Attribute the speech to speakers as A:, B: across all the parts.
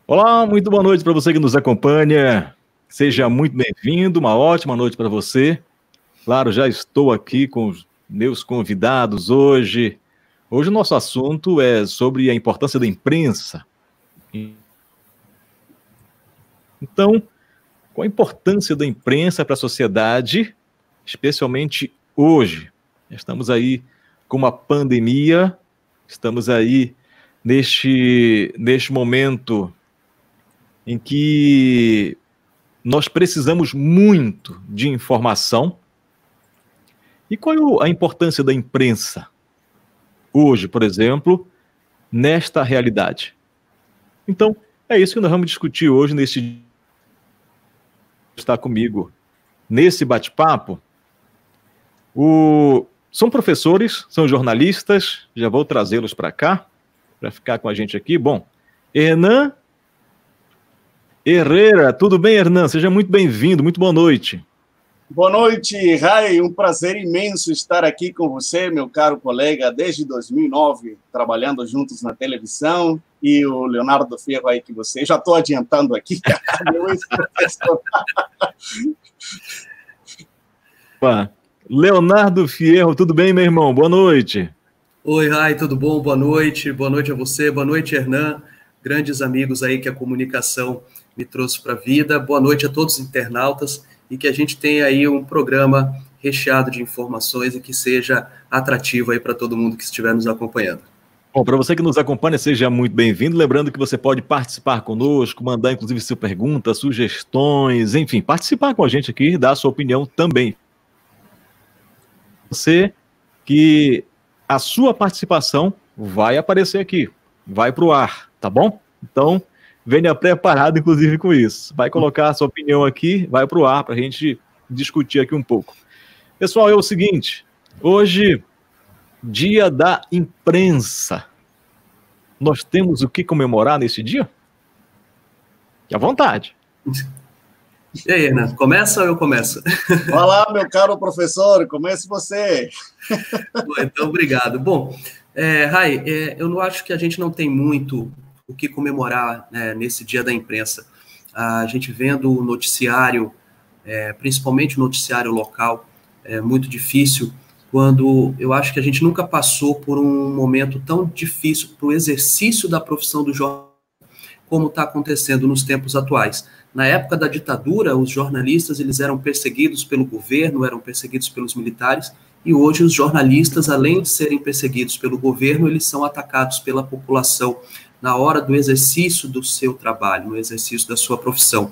A: Olá, muito boa noite para você que nos acompanha. Seja muito bem-vindo, uma ótima noite para você. Claro, já estou aqui com os meus convidados hoje. Hoje o nosso assunto é sobre a importância da imprensa. Então, qual a importância da imprensa para a sociedade, especialmente hoje? Estamos aí com uma pandemia, estamos aí neste momento em que nós precisamos muito de informação. E qual é a importância da imprensa hoje, por exemplo, nesta realidade? Então, é isso que nós vamos discutir hoje nesse está comigo nesse bate-papo. São professores, são jornalistas, já vou trazê-los para cá, para ficar com a gente aqui. Bom, Hernan Herrera, tudo bem, Hernan? Seja muito bem-vindo, muito boa noite.
B: Boa noite, Rai. Um prazer imenso estar aqui com você, meu caro colega, desde 2009, trabalhando juntos na televisão, e o Leonardo Fierro aí que você... Já estou adiantando aqui, meu ex-professor.
A: Leonardo Fierro, tudo bem, meu irmão? Boa noite.
C: Oi, Rai, tudo bom? Boa noite a você, boa noite, Hernan, grandes amigos aí que a comunicação me trouxe para a vida. Boa noite a todos os internautas e que a gente tenha aí um programa recheado de informações e que seja atrativo aí para todo mundo que estiver nos acompanhando.
A: Bom, para você que nos acompanha, seja muito bem-vindo. Lembrando que você pode participar conosco, mandar inclusive sua pergunta, sugestões, enfim, participar com a gente aqui, dar a sua opinião também. Você que a sua participação vai aparecer aqui, vai para o ar, tá bom? Então, venha preparado, inclusive, com isso. Vai colocar a sua opinião aqui, vai para o ar, para a gente discutir aqui um pouco. Pessoal, é o seguinte, hoje, dia da imprensa. Nós temos o que comemorar nesse dia? Fique à vontade.
C: E aí, Hernan, começa ou eu começo?
B: Vai lá, meu caro professor, comece você.
C: Então, obrigado. Bom, Rai, eu não acho que a gente não tem muito o que comemorar, né, nesse dia da imprensa. A gente vendo o noticiário, principalmente o noticiário local, é muito difícil, quando eu acho que a gente nunca passou por um momento tão difícil para o exercício da profissão do jornalismo como está acontecendo nos tempos atuais. Na época da ditadura, os jornalistas eles eram perseguidos pelo governo, eram perseguidos pelos militares, e hoje os jornalistas, além de serem perseguidos pelo governo, eles são atacados pela população na hora do exercício do seu trabalho, no exercício da sua profissão.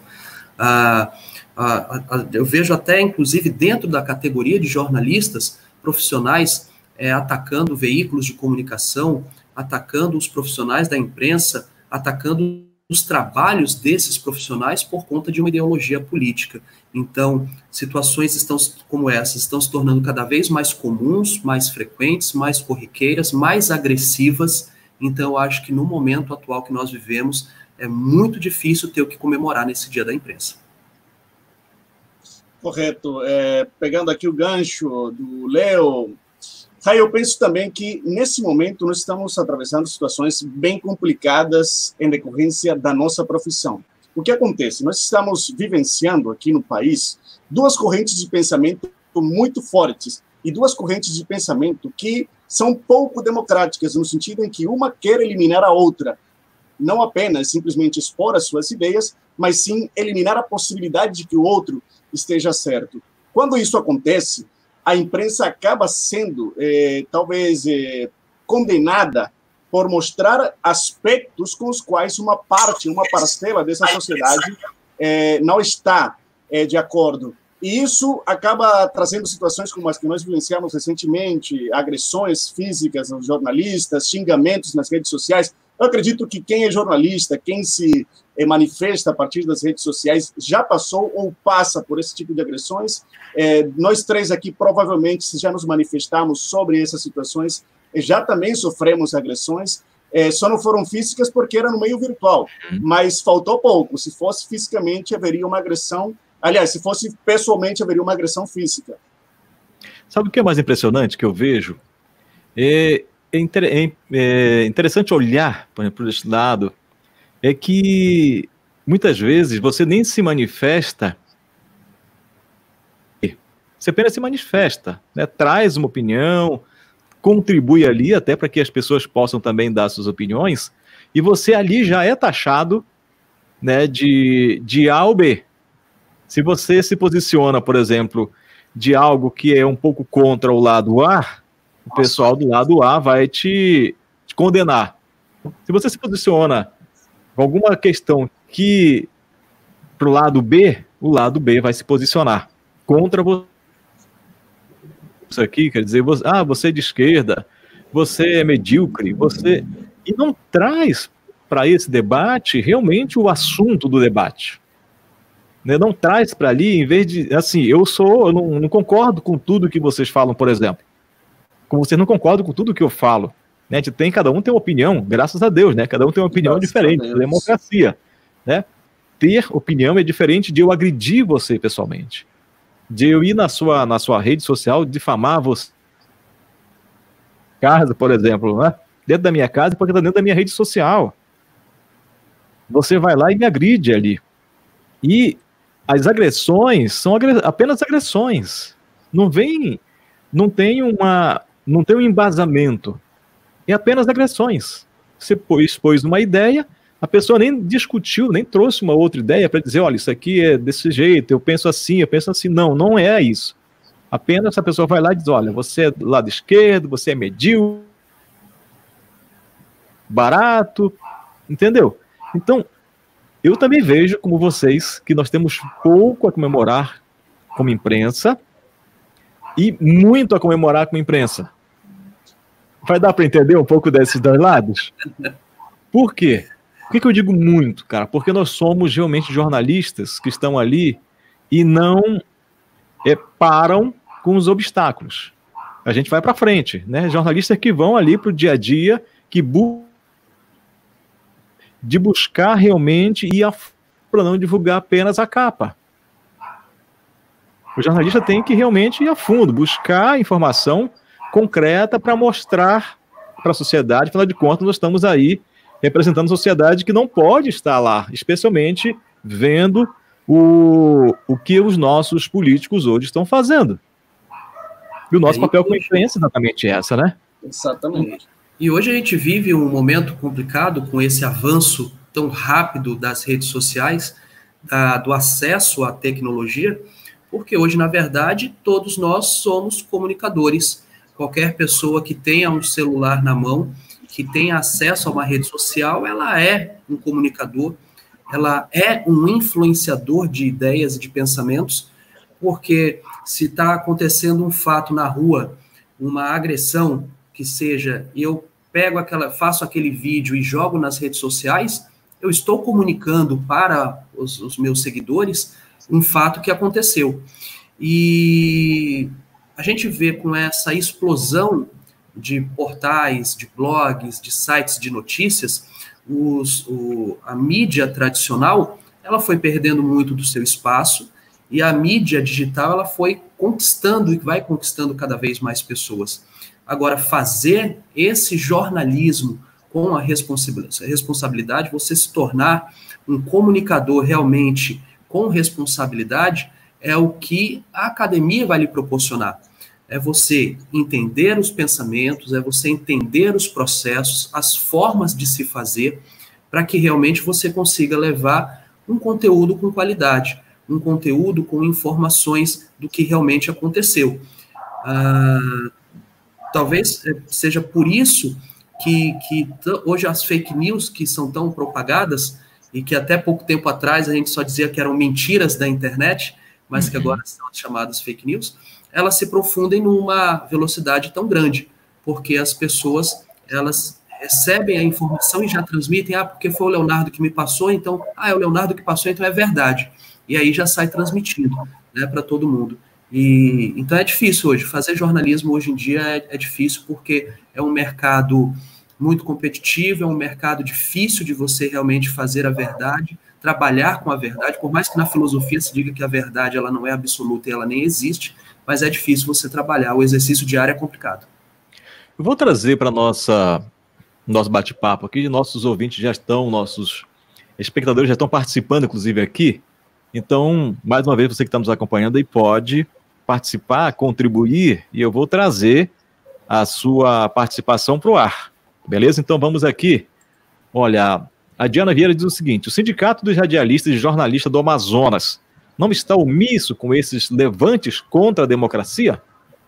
C: Eu vejo até, inclusive, dentro da categoria de jornalistas, profissionais atacando veículos de comunicação, atacando os profissionais da imprensa, atacando os trabalhos desses profissionais por conta de uma ideologia política. Então, situações como essas estão se tornando cada vez mais comuns, mais frequentes, mais corriqueiras, mais agressivas. Então, eu acho que no momento atual que nós vivemos, é muito difícil ter o que comemorar nesse dia da imprensa.
B: Correto. Pegando aqui o gancho do Leo, eu penso também que, nesse momento, nós estamos atravessando situações bem complicadas em decorrência da nossa profissão. O que acontece? Nós estamos vivenciando aqui no país duas correntes de pensamento muito fortes e duas correntes de pensamento que são pouco democráticas, no sentido em que uma quer eliminar a outra, não apenas simplesmente expor as suas ideias, mas sim eliminar a possibilidade de que o outro esteja certo. Quando isso acontece, a imprensa acaba sendo, talvez, condenada por mostrar aspectos com os quais uma parcela dessa sociedade não está de acordo. E isso acaba trazendo situações como as que nós vivenciamos recentemente, agressões físicas aos jornalistas, xingamentos nas redes sociais. Eu acredito que quem é jornalista, quem se manifesta a partir das redes sociais, já passou ou passa por esse tipo de agressões. Nós três aqui, provavelmente, já nos manifestamos sobre essas situações, já também sofremos agressões, só não foram físicas porque era no meio virtual, mas faltou pouco. Se fosse fisicamente, haveria uma agressão. Aliás, se fosse pessoalmente, haveria uma agressão física.
A: Sabe o que é mais impressionante que eu vejo? É interessante olhar, por exemplo, desse lado. é que muitas vezes você nem se manifesta, você apenas se manifesta, né? Traz uma opinião, contribui ali até para que as pessoas possam também dar suas opiniões, e você ali já é taxado, né, de A ou B. Se você se posiciona, por exemplo, de algo que é um pouco contra o lado A, o pessoal do lado A vai te condenar. Se você se posiciona com alguma questão que para o lado B vai se posicionar contra você. Isso aqui quer dizer, você é de esquerda, você é medíocre, e não traz para esse debate realmente o assunto do debate. Né? Não traz para ali, em vez de, assim, eu não concordo com tudo que vocês falam, por exemplo. Como vocês não concordam com tudo que eu falo. Né? Cada um tem uma opinião, graças a Deus, né? Cada um tem uma opinião diferente, democracia. Né? Ter opinião é diferente de eu agredir você pessoalmente. De eu ir na sua rede social difamar você. Casa, por exemplo, né? Dentro da minha casa, porque está dentro da minha rede social. Você vai lá e me agride ali. E as agressões são apenas agressões. Não tem um embasamento. É apenas agressões. Você expôs uma ideia, a pessoa nem discutiu, nem trouxe uma outra ideia para dizer, olha, isso aqui é desse jeito, eu penso assim. Não é isso. Apenas a pessoa vai lá e diz, olha, você é do lado esquerdo, você é medíocre, barato, entendeu? Então, eu também vejo, como vocês, que nós temos pouco a comemorar como imprensa e muito a comemorar como imprensa. Vai dar para entender um pouco desses dois lados? Por quê? Por que eu digo muito, cara? Porque nós somos realmente jornalistas que estão ali e não param com os obstáculos. A gente vai para frente, né? Jornalistas que vão ali para o dia a dia, de buscar realmente ir para não divulgar apenas a capa. O jornalista tem que realmente ir a fundo, buscar informação concreta para mostrar para a sociedade, afinal de contas, nós estamos aí representando a sociedade que não pode estar lá, especialmente vendo o que os nossos políticos hoje estão fazendo. E o nosso papel como imprensa é exatamente essa, né?
B: Exatamente.
C: E hoje a gente vive um momento complicado com esse avanço tão rápido das redes sociais, do acesso à tecnologia, porque hoje, na verdade, todos nós somos comunicadores. Qualquer pessoa que tenha um celular na mão, que tenha acesso a uma rede social, ela é um comunicador, ela é um influenciador de ideias e de pensamentos, porque se está acontecendo um fato na rua, uma agressão que seja, e eu faço aquele vídeo e jogo nas redes sociais, eu estou comunicando para os meus seguidores um fato que aconteceu. E a gente vê com essa explosão de portais, de blogs, de sites de notícias, a mídia tradicional, ela foi perdendo muito do seu espaço, e a mídia digital, ela foi conquistando e vai conquistando cada vez mais pessoas. Agora, fazer esse jornalismo com a responsabilidade, você se tornar um comunicador realmente com responsabilidade, é o que a academia vai lhe proporcionar. É você entender os pensamentos, é você entender os processos, as formas de se fazer, para que realmente você consiga levar um conteúdo com qualidade, um conteúdo com informações do que realmente aconteceu. Talvez seja por isso que hoje as fake news que são tão propagadas, e que até pouco tempo atrás a gente só dizia que eram mentiras da internet, mas que agora são chamadas fake news, elas se profundem numa velocidade tão grande, porque as pessoas, elas recebem a informação e já transmitem, porque foi o Leonardo que me passou, então, é o Leonardo que passou, então é verdade. E aí já sai transmitindo, né, para todo mundo. Então é difícil hoje, fazer jornalismo hoje em dia é difícil, porque é um mercado muito competitivo, é um mercado difícil de você realmente fazer a verdade, trabalhar com a verdade, por mais que na filosofia se diga que a verdade ela não é absoluta e ela nem existe, mas é difícil você trabalhar, o exercício diário é complicado.
A: Eu vou trazer para nosso bate-papo aqui, nossos ouvintes já estão, nossos espectadores já estão participando, inclusive, aqui. Então, mais uma vez, você que está nos acompanhando aí pode participar, contribuir, e eu vou trazer a sua participação para o ar. Beleza? Então, vamos aqui. Olha, a Diana Vieira diz o seguinte: o Sindicato dos Radialistas e Jornalistas do Amazonas não está omisso com esses levantes contra a democracia?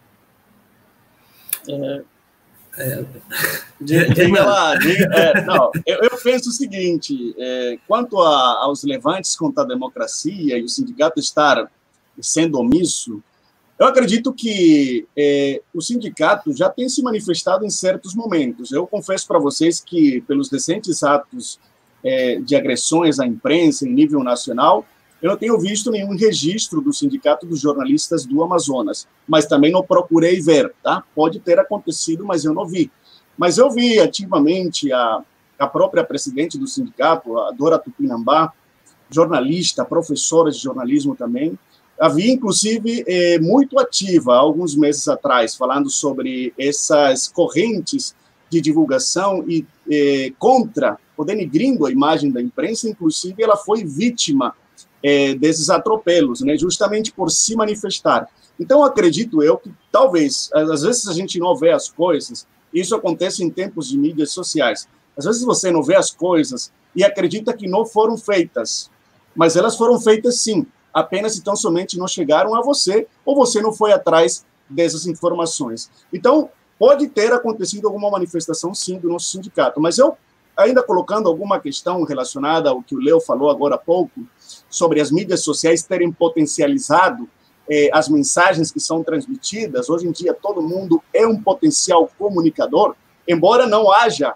B: Não, eu penso o seguinte, quanto aos levantes contra a democracia e o sindicato estar sendo omisso, eu acredito que o sindicato já tem se manifestado em certos momentos. Eu confesso para vocês que, pelos recentes atos de agressões à imprensa em nível nacional, eu não tenho visto nenhum registro do Sindicato dos Jornalistas do Amazonas, mas também não procurei ver, tá? Pode ter acontecido, mas eu não vi. Mas eu vi ativamente a própria presidente do sindicato, a Dora Tupinambá, jornalista, professora de jornalismo também, havia, inclusive, muito ativa, há alguns meses atrás, falando sobre essas correntes de divulgação e contra, ou denigrindo a imagem da imprensa. Inclusive, ela foi vítima desses atropelos, né, justamente por se manifestar. Então, acredito eu que, talvez, às vezes a gente não vê as coisas, isso acontece em tempos de mídias sociais. Às vezes você não vê as coisas e acredita que não foram feitas, mas elas foram feitas sim, apenas então somente não chegaram a você, ou você não foi atrás dessas informações. Então, pode ter acontecido alguma manifestação, sim, do nosso sindicato, mas eu, ainda colocando alguma questão relacionada ao que o Leo falou agora há pouco, sobre as mídias sociais terem potencializado as mensagens que são transmitidas. Hoje em dia, todo mundo é um potencial comunicador, embora não haja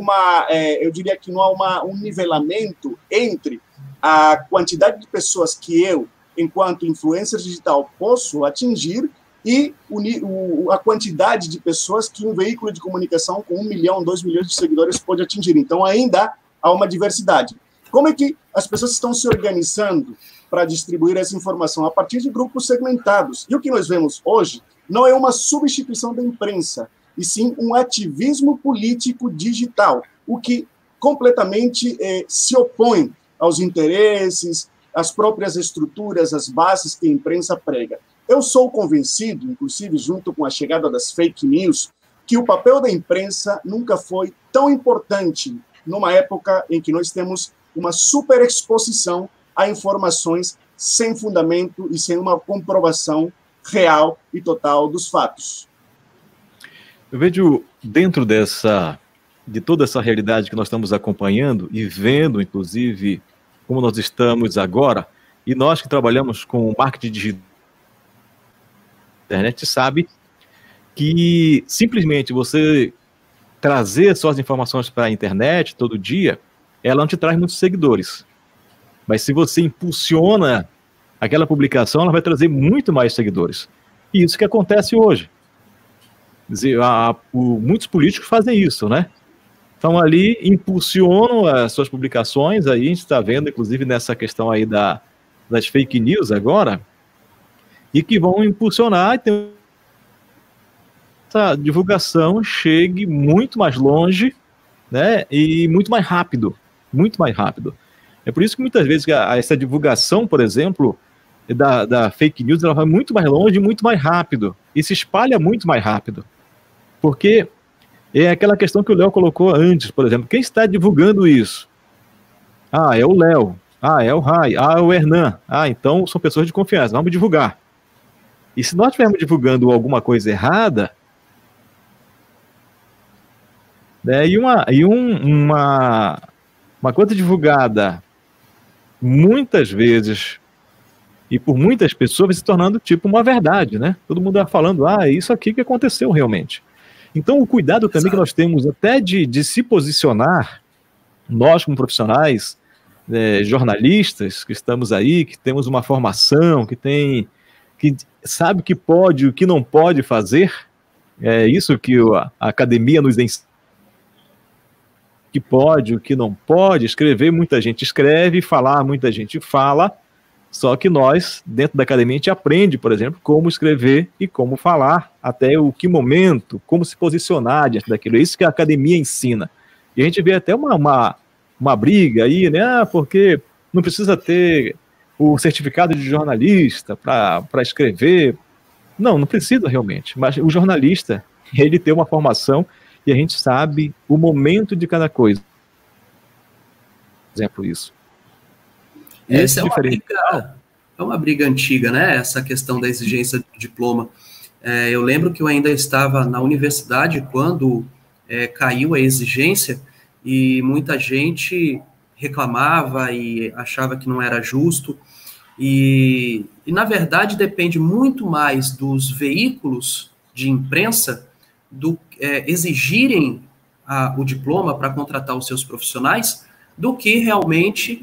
B: eu diria que não há um nivelamento entre a quantidade de pessoas que eu, enquanto influencer digital, posso atingir e a quantidade de pessoas que um veículo de comunicação com 1 milhão, 2 milhões de seguidores pode atingir. Então, ainda há uma diversidade. Como é que as pessoas estão se organizando para distribuir essa informação? A partir de grupos segmentados. E o que nós vemos hoje não é uma substituição da imprensa, e sim um ativismo político digital, o que completamente se opõe aos interesses, às próprias estruturas, às bases que a imprensa prega. Eu sou convencido, inclusive junto com a chegada das fake news, que o papel da imprensa nunca foi tão importante numa época em que nós temos uma superexposição a informações sem fundamento e sem uma comprovação real e total dos fatos.
A: Eu vejo dentro de toda essa realidade que nós estamos acompanhando e vendo, inclusive, como nós estamos agora, e nós que trabalhamos com marketing digital, internet, sabe que simplesmente você trazer suas informações para a internet todo dia, ela não te traz muitos seguidores. Mas se você impulsiona aquela publicação, ela vai trazer muito mais seguidores. E isso que acontece hoje. Quer dizer, muitos políticos fazem isso, né? Então ali impulsionam as suas publicações, aí a gente está vendo, inclusive, nessa questão aí das fake news agora, e que vão impulsionar e ter essa divulgação chegue muito mais longe, né, e muito mais rápido, muito mais rápido. É por isso que muitas vezes essa divulgação, por exemplo, da fake news, ela vai muito mais longe, muito mais rápido, e se espalha muito mais rápido, porque é aquela questão que o Léo colocou antes, por exemplo, quem está divulgando isso? Ah, é o Léo, ah, é o Rai, ah, é o Hernan, ah, então são pessoas de confiança, vamos divulgar. E se nós estivermos divulgando alguma coisa errada, né, uma coisa divulgada muitas vezes e por muitas pessoas vai se tornando tipo uma verdade, né? Todo mundo vai falando, é isso aqui que aconteceu realmente. Então o cuidado também que nós temos até de se posicionar, nós como profissionais, jornalistas que estamos aí, que temos uma formação, que sabe o que pode e o que não pode fazer, é isso que a academia nos ensina, que pode, o que não pode, escrever, muita gente escreve, falar, muita gente fala, só que nós, dentro da academia, a gente aprende, por exemplo, como escrever e como falar, até o que momento, como se posicionar diante daquilo. É isso que a academia ensina. E a gente vê até uma uma briga aí, né? Porque não precisa ter o certificado de jornalista para escrever. Não precisa realmente. Mas o jornalista, ele tem uma formação e a gente sabe o momento de cada coisa. Por exemplo, isso.
C: Essa é uma briga antiga, né? Essa questão da exigência do diploma. Eu lembro que eu ainda estava na universidade quando caiu a exigência e muita gente reclamava e achava que não era justo. E na verdade, depende muito mais dos veículos de imprensa exigirem o diploma para contratar os seus profissionais do que realmente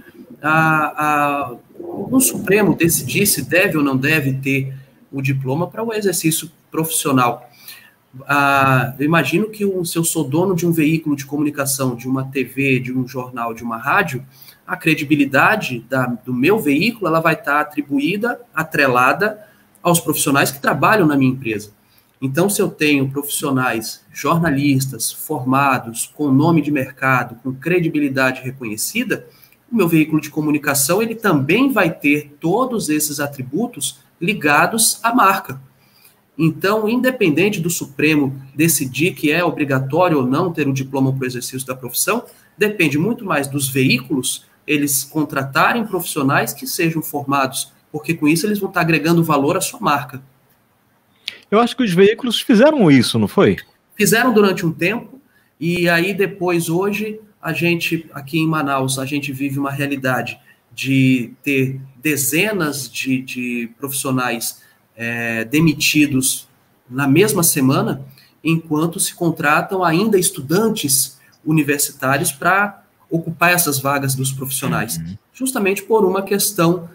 C: o Supremo decidir se deve ou não deve ter o diploma para o exercício profissional. Eu imagino que se eu sou dono de um veículo de comunicação, de uma TV, de um jornal, de uma rádio, a credibilidade do meu veículo ela vai estar atrelada aos profissionais que trabalham na minha empresa. Então, se eu tenho profissionais, jornalistas, formados, com nome de mercado, com credibilidade reconhecida, o meu veículo de comunicação ele também vai ter todos esses atributos ligados à marca. Então, independente do Supremo decidir que é obrigatório ou não ter o diploma para o exercício da profissão, depende muito mais dos veículos eles contratarem profissionais que sejam formados, porque com isso eles vão estar agregando valor à sua marca.
A: Eu acho que os veículos fizeram isso, não foi?
C: Fizeram durante um tempo, e aí depois, hoje, a gente, aqui em Manaus, a gente vive uma realidade de ter dezenas de profissionais demitidos na mesma semana, enquanto se contratam ainda estudantes universitários para ocupar essas vagas dos profissionais, justamente por uma questão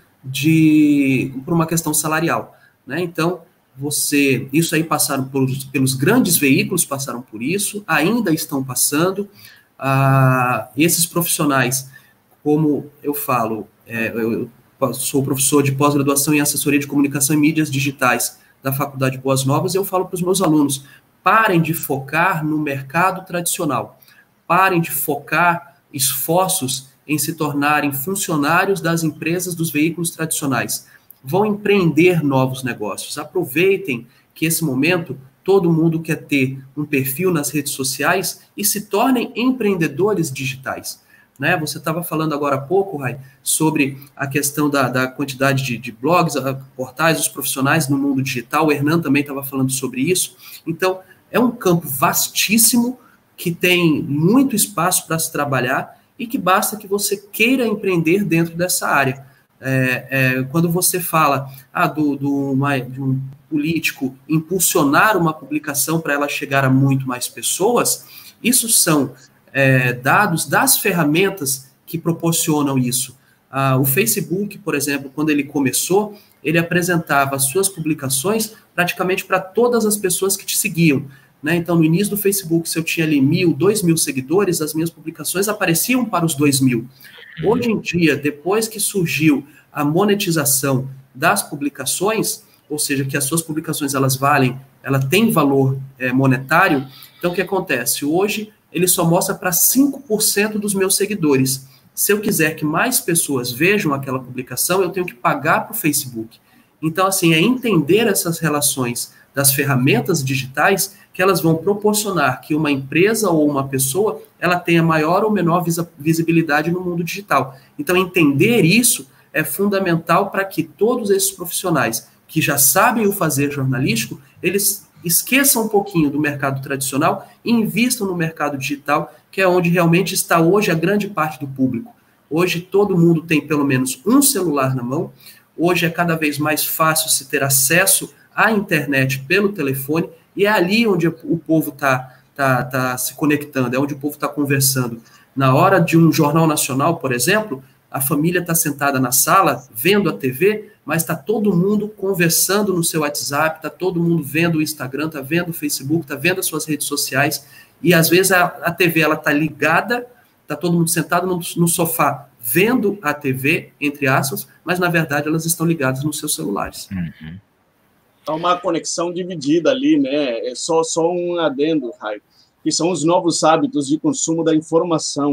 C: salarial, né? Então, isso aí passaram pelos grandes veículos, passaram por isso, ainda estão passando. Esses profissionais, como eu falo, eu sou professor de pós-graduação em assessoria de comunicação e mídias digitais da Faculdade Boas Novas, e eu falo para os meus alunos, parem de focar no mercado tradicional, parem de focar esforços em se tornarem funcionários das empresas dos veículos tradicionais. Vão empreender novos negócios. Aproveitem que esse momento todo mundo quer ter um perfil nas redes sociais e se tornem empreendedores digitais. Né? Você estava falando agora há pouco, Rai, sobre a questão da quantidade de blogs, portais, os profissionais no mundo digital. O Hernan também estava falando sobre isso. Então, é um campo vastíssimo que tem muito espaço para se trabalhar e que basta que você queira empreender dentro dessa área. Quando você fala de um político impulsionar uma publicação para ela chegar a muito mais pessoas, isso são dados das ferramentas que proporcionam isso. O Facebook, por exemplo, quando ele começou, ele apresentava as suas publicações praticamente para todas as pessoas que te seguiam. Né? Então, no início do Facebook, se eu tinha ali 1.000, 2.000 seguidores, as minhas publicações apareciam para os 2.000. Hoje em dia, depois que surgiu a monetização das publicações, ou seja, que as suas publicações ela tem valor monetário, então o que acontece? Hoje, ele só mostra para 5% dos meus seguidores. Se eu quiser que mais pessoas vejam aquela publicação, eu tenho que pagar para o Facebook. Então, assim, é entender essas relações das ferramentas digitais que elas vão proporcionar que uma empresa ou uma pessoa ela tenha maior ou menor visibilidade no mundo digital. Então, entender isso é fundamental para que todos esses profissionais que já sabem o fazer jornalístico, eles esqueçam um pouquinho do mercado tradicional e invistam no mercado digital, que é onde realmente está hoje a grande parte do público. Hoje todo mundo tem pelo menos um celular na mão, hoje é cada vez mais fácil se ter acesso à internet pelo telefone, e é ali onde o povo está se conectando, é onde o povo está conversando. Na hora de um jornal nacional, por exemplo, a família está sentada na sala, vendo a TV, mas está todo mundo conversando no seu WhatsApp, está todo mundo vendo o Instagram, está vendo o Facebook, está vendo as suas redes sociais, e às vezes a TV está ligada, está todo mundo sentado no sofá, vendo a TV, entre aspas, mas na verdade elas estão ligadas nos seus celulares.
B: Uhum. Há uma conexão dividida ali, né? É só um adendo, Rai, que são os novos hábitos de consumo da informação.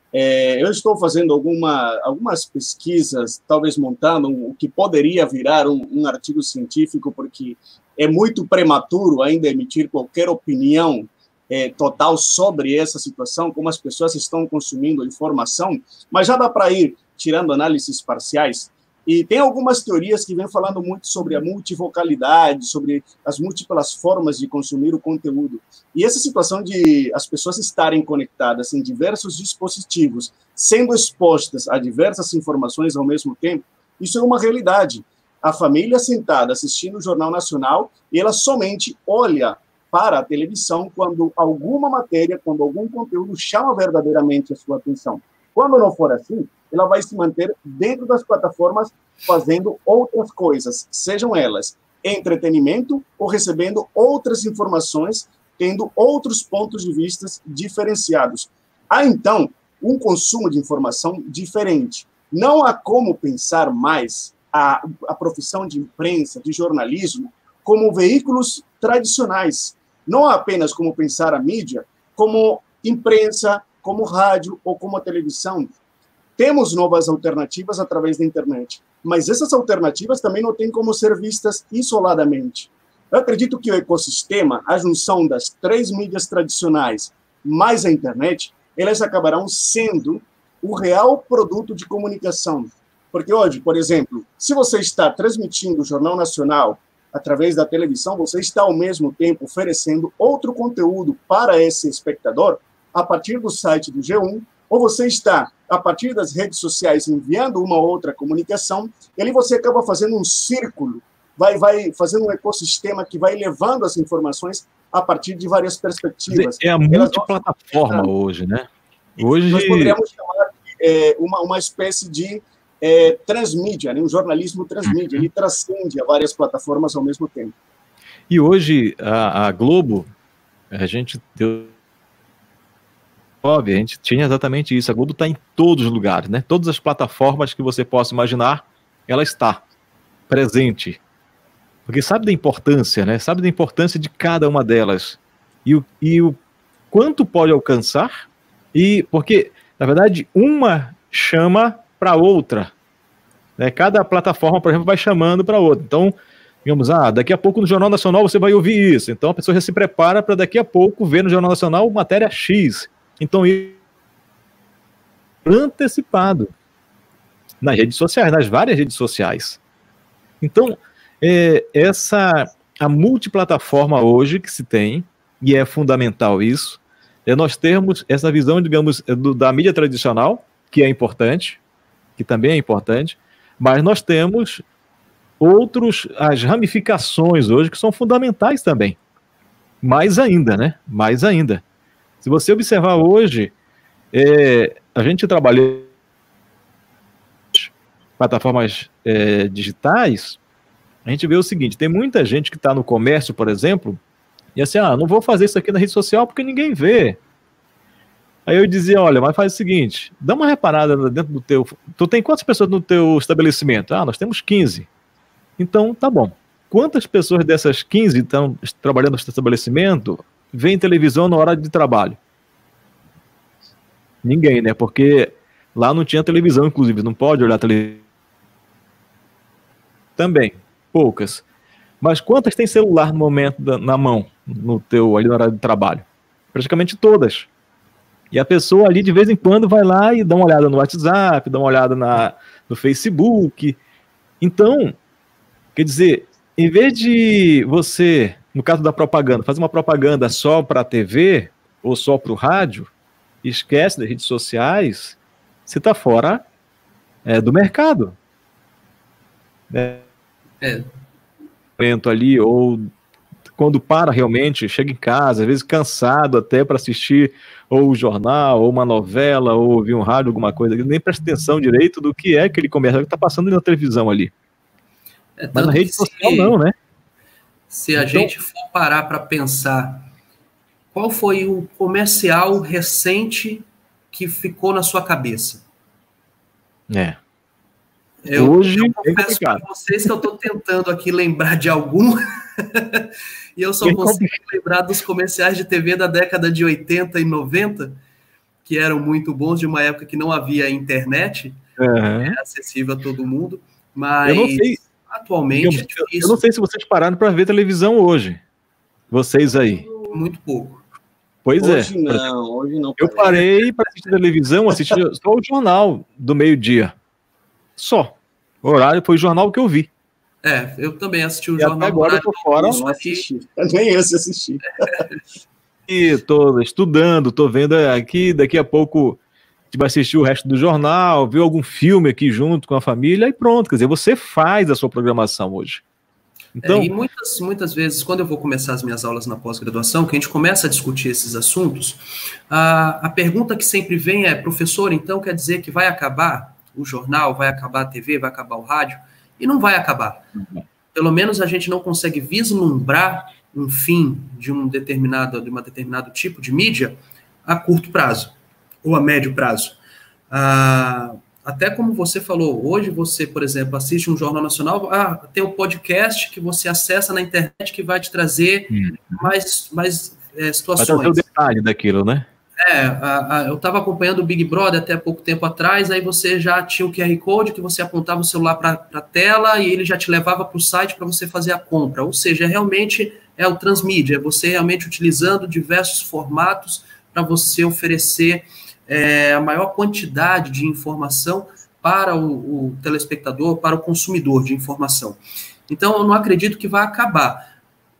B: Eu estou fazendo algumas pesquisas, talvez montando o que poderia virar um artigo científico, porque é muito prematuro ainda emitir qualquer opinião total sobre essa situação, como as pessoas estão consumindo informação, mas já dá para ir tirando análises parciais. E tem algumas teorias que vêm falando muito sobre a multivocalidade, sobre as múltiplas formas de consumir o conteúdo. E essa situação de as pessoas estarem conectadas em diversos dispositivos, sendo expostas a diversas informações ao mesmo tempo, isso é uma realidade. A família sentada assistindo o Jornal Nacional, e ela somente olha para a televisão quando alguma matéria, quando algum conteúdo chama verdadeiramente a sua atenção. Quando não for assim, ela vai se manter dentro das plataformas fazendo outras coisas, sejam elas entretenimento ou recebendo outras informações, tendo outros pontos de vista diferenciados. Há, então, um consumo de informação diferente. Não há como pensar mais a profissão de imprensa, de jornalismo, como veículos tradicionais. Não há apenas como pensar a mídia como imprensa, como rádio ou como a televisão. Temos novas alternativas através da internet, mas essas alternativas também não têm como ser vistas isoladamente. Eu acredito que o ecossistema, a junção das 3 mídias tradicionais mais a internet, elas acabarão sendo o real produto de comunicação. Porque hoje, por exemplo, se você está transmitindo o Jornal Nacional através da televisão, você está ao mesmo tempo oferecendo outro conteúdo para esse espectador a partir do site do G1, ou você está, a partir das redes sociais, enviando uma outra comunicação, e ali você acaba fazendo um círculo, vai fazendo um ecossistema que vai levando as informações a partir de várias perspectivas.
A: É a multiplataforma hoje, né?
B: Hoje nós poderíamos chamar de uma espécie de transmídia, né? Um jornalismo transmídia, ele transcende a várias plataformas ao mesmo tempo.
A: E hoje, a Globo, a gente tinha exatamente isso. A Globo está em todos os lugares, né? Todas as plataformas que você possa imaginar, ela está presente. Porque sabe da importância, né? Sabe da importância de cada uma delas. E o quanto pode alcançar. E porque, na verdade, uma chama para outra. Né? Cada plataforma, por exemplo, vai chamando para outra. Então, digamos, daqui a pouco no Jornal Nacional você vai ouvir isso. Então a pessoa já se prepara para daqui a pouco ver no Jornal Nacional matéria X. Então, antecipado nas redes sociais, nas várias redes sociais. Então, a multiplataforma hoje que se tem, e é fundamental isso, nós termos essa visão, digamos, da mídia tradicional, que é importante, que também é importante, mas nós temos as ramificações hoje que são fundamentais também. Mais ainda, né? Mais ainda. Se você observar hoje, a gente trabalha em plataformas digitais, a gente vê o seguinte, tem muita gente que está no comércio, por exemplo, e assim, não vou fazer isso aqui na rede social porque ninguém vê. Aí eu dizia, olha, mas faz o seguinte, dá uma reparada dentro do teu... Tu tem quantas pessoas no teu estabelecimento? Nós temos 15. Então, tá bom. Quantas pessoas dessas 15 estão trabalhando no estabelecimento veem televisão na hora de trabalho? Ninguém, né? Porque lá não tinha televisão, inclusive, não pode olhar televisão. Também, poucas. Mas quantas tem celular no momento na mão, ali na hora de trabalho? Praticamente todas. E a pessoa ali, de vez em quando, vai lá e dá uma olhada no WhatsApp, dá uma olhada no Facebook. Então, quer dizer, em vez de você, no caso da propaganda, fazer uma propaganda só para a TV ou só para o rádio, esquece das redes sociais, você está fora do mercado. Ali, ou quando para realmente, chega em casa, às vezes cansado até para assistir ou o jornal, ou uma novela, ou ouvir um rádio, alguma coisa, nem presta atenção direito do que é aquele comercial que está passando na televisão ali. Mas na rede social não, né?
C: Se a gente for parar para pensar, qual foi o comercial recente que ficou na sua cabeça?
A: Hoje
C: eu confesso para vocês que eu estou tentando aqui lembrar de algum e eu só consigo lembrar dos comerciais de TV da década de 80 e 90, que eram muito bons, de uma época que não havia internet acessível a todo mundo, mas
A: eu não sei,
C: atualmente
A: digamos, eu não sei se vocês pararam para ver televisão hoje, vocês aí.
C: Muito pouco.
A: Pois
B: hoje
A: é.
B: Hoje não.
A: Eu parei para assistir televisão, assisti só o jornal do meio-dia. Só. O horário foi o jornal que eu vi.
C: Eu também assisti o
A: e
C: jornal.
A: Até agora eu tô fora.
B: Não assisti. Nem eu assisti.
A: E tô estudando, tô vendo aqui, daqui a pouco a gente vai assistir o resto do jornal, ver algum filme aqui junto com a família e pronto. Quer dizer, você faz a sua programação hoje. Então,
C: e muitas vezes, quando eu vou começar as minhas aulas na pós-graduação, que a gente começa a discutir esses assuntos, a pergunta que sempre vem é, professor, então quer dizer que vai acabar o jornal, vai acabar a TV, vai acabar o rádio? E não vai acabar. Pelo menos a gente não consegue vislumbrar um fim de uma determinado tipo de mídia a curto prazo, ou a médio prazo. Até como você falou, hoje você, por exemplo, assiste um jornal nacional, tem um podcast que você acessa na internet que vai te trazer mais situações.
A: Vai trazer o detalhe daquilo, né?
C: Eu estava acompanhando o Big Brother até pouco tempo atrás, aí você já tinha o QR Code que você apontava o celular para a tela e ele já te levava para o site para você fazer a compra. Ou seja, realmente é o transmídia, é você realmente utilizando diversos formatos para você oferecer a maior quantidade de informação para o telespectador, para o consumidor de informação. Então, eu não acredito que vai acabar.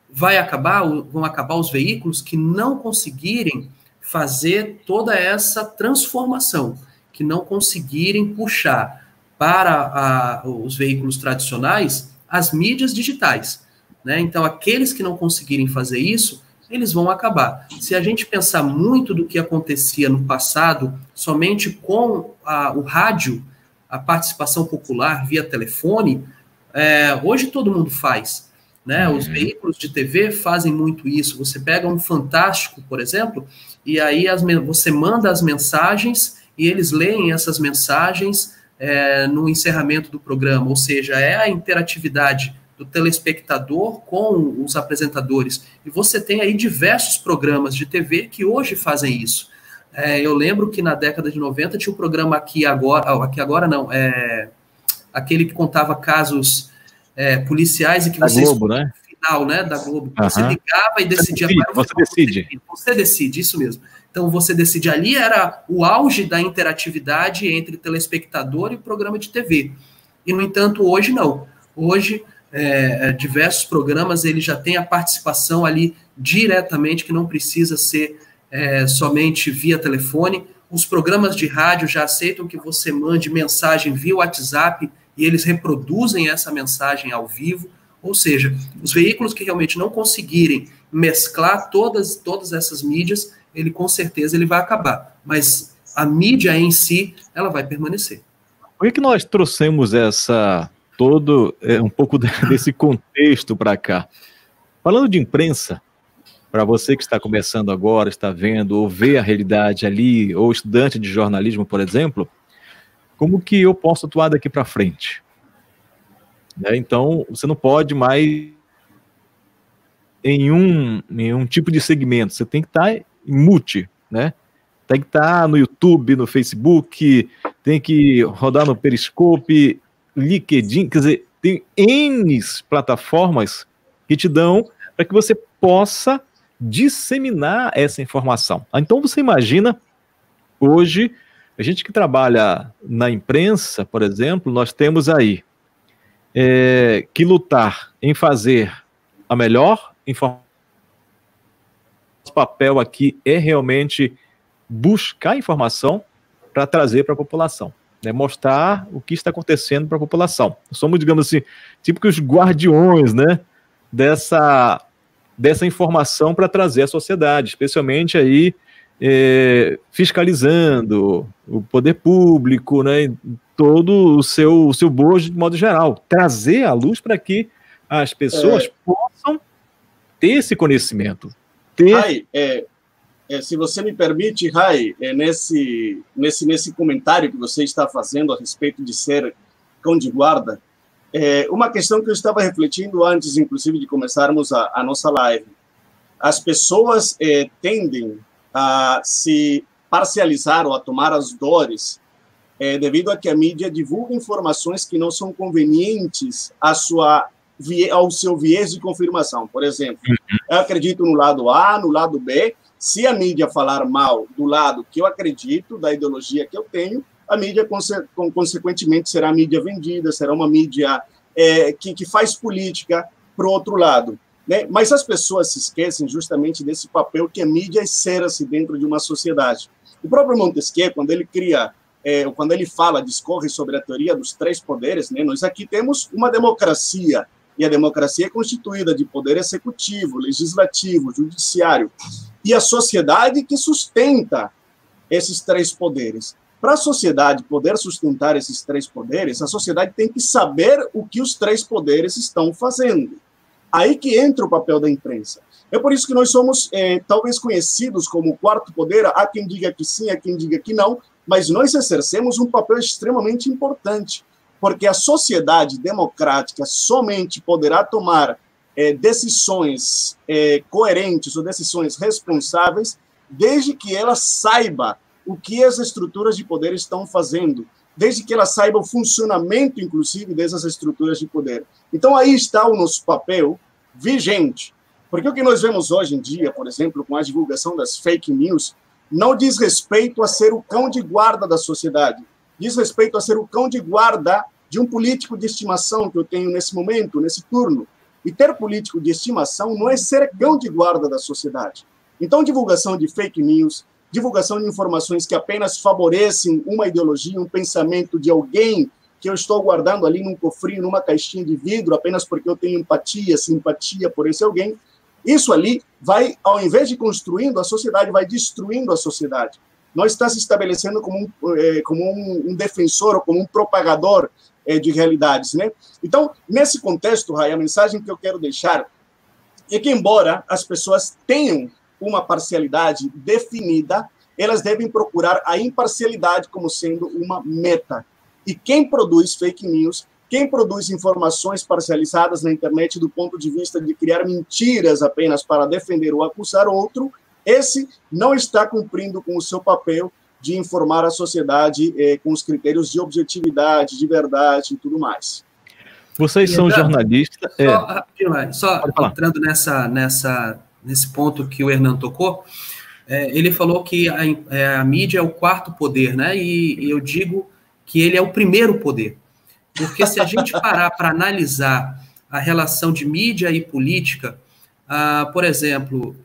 C: Vão acabar os veículos que não conseguirem fazer toda essa transformação, que não conseguirem puxar para os veículos tradicionais as mídias digitais, né? Então, aqueles que não conseguirem fazer isso, eles vão acabar. Se a gente pensar muito do que acontecia no passado, somente com o rádio, a participação popular via telefone, hoje todo mundo faz, né? Os veículos de TV fazem muito isso. Você pega um Fantástico, por exemplo, e aí você manda as mensagens e eles leem essas mensagens no encerramento do programa, ou seja, é a interatividade do telespectador com os apresentadores. E você tem aí diversos programas de TV que hoje fazem isso. Eu lembro que na década de 90 tinha o programa Aqui Agora não, aquele que contava casos policiais e que você...
A: Globo, né?
C: Final, né, da Globo. Você ligava e decidia... Você decide, isso mesmo. Então, você decide ali, era o auge da interatividade entre telespectador e programa de TV. E, no entanto, hoje não. Hoje... diversos programas, ele já tem a participação ali diretamente, que não precisa ser somente via telefone. Os programas de rádio já aceitam que você mande mensagem via WhatsApp e eles reproduzem essa mensagem ao vivo. Ou seja, os veículos que realmente não conseguirem mesclar todas essas mídias, com certeza ele vai acabar. Mas a mídia em si, ela vai permanecer.
A: Por que nós trouxemos um pouco desse contexto para cá? Falando de imprensa, para você que está começando agora, está vendo ou vê a realidade ali, ou estudante de jornalismo, por exemplo, como que eu posso atuar daqui para frente? Então, você não pode mais em um tipo de segmento, você tem que estar em multi, né? Tem que estar no YouTube, no Facebook, tem que rodar no Periscope, LinkedIn, quer dizer, tem N plataformas que te dão para que você possa disseminar essa informação. Então você imagina, hoje, a gente que trabalha na imprensa, por exemplo, nós temos aí que lutar em fazer a melhor informação. Nosso papel aqui é realmente buscar informação para trazer para a população. Mostrar o que está acontecendo para a população. Somos, digamos assim, tipo que os guardiões, né, dessa informação para trazer à sociedade, especialmente aí fiscalizando o poder público, né, todo o seu bojo de modo geral, trazer à luz para que as pessoas possam ter esse conhecimento.
B: Se você me permite, Rai, nesse comentário que você está fazendo a respeito de ser cão de guarda, uma questão que eu estava refletindo antes, inclusive, de começarmos a nossa live. As pessoas tendem a se parcializar ou a tomar as dores, devido a que a mídia divulga informações que não são convenientes ao seu viés de confirmação. Por exemplo, eu acredito no lado A, no lado B. Se a mídia falar mal do lado que eu acredito, da ideologia que eu tenho, a mídia, consequentemente, será a mídia vendida, será uma mídia que faz política para o outro lado. Né? Mas as pessoas se esquecem justamente desse papel que a mídia exerce dentro de uma sociedade. O próprio Montesquieu, quando ele quando ele discorre sobre a teoria dos três poderes, né? Nós aqui temos uma democracia, e a democracia é constituída de poder executivo, legislativo, judiciário, e a sociedade que sustenta esses três poderes. Para a sociedade poder sustentar esses três poderes, a sociedade tem que saber o que os três poderes estão fazendo. Aí que entra o papel da imprensa. É por isso que nós somos, talvez, conhecidos como o quarto poder. Há quem diga que sim, há quem diga que não, mas nós exercemos um papel extremamente importante, porque a sociedade democrática somente poderá tomar decisões coerentes ou decisões responsáveis desde que ela saiba o que as estruturas de poder estão fazendo, desde que ela saiba o funcionamento, inclusive, dessas estruturas de poder. Então, aí está o nosso papel vigente. Porque o que nós vemos hoje em dia, por exemplo, com a divulgação das fake news, não diz respeito a ser o cão de guarda da sociedade, diz respeito a ser o cão de guarda de um político de estimação que eu tenho nesse momento, nesse turno. E ter político de estimação não é ser cão de guarda da sociedade. Então, divulgação de fake news, divulgação de informações que apenas favorecem uma ideologia, um pensamento de alguém que eu estou guardando ali num cofrinho, numa caixinha de vidro, apenas porque eu tenho empatia, simpatia por esse alguém, isso ali vai, ao invés de construindo a sociedade, vai destruindo a sociedade. Não está se estabelecendo como um defensor ou como um propagador de realidades, né? Então, nesse contexto, Rai, a mensagem que eu quero deixar é que, embora as pessoas tenham uma parcialidade definida, elas devem procurar a imparcialidade como sendo uma meta. E quem produz fake news, quem produz informações parcializadas na internet do ponto de vista de criar mentiras apenas para defender ou acusar outro, esse não está cumprindo com o seu papel de informar a sociedade com os critérios de objetividade, de verdade e tudo mais.
C: Vocês são jornalistas... Só entrando nesse ponto que o Hernan tocou, ele falou que a mídia é o quarto poder, né? E eu digo que ele é o primeiro poder. Porque se a gente parar para analisar a relação de mídia e política, por exemplo,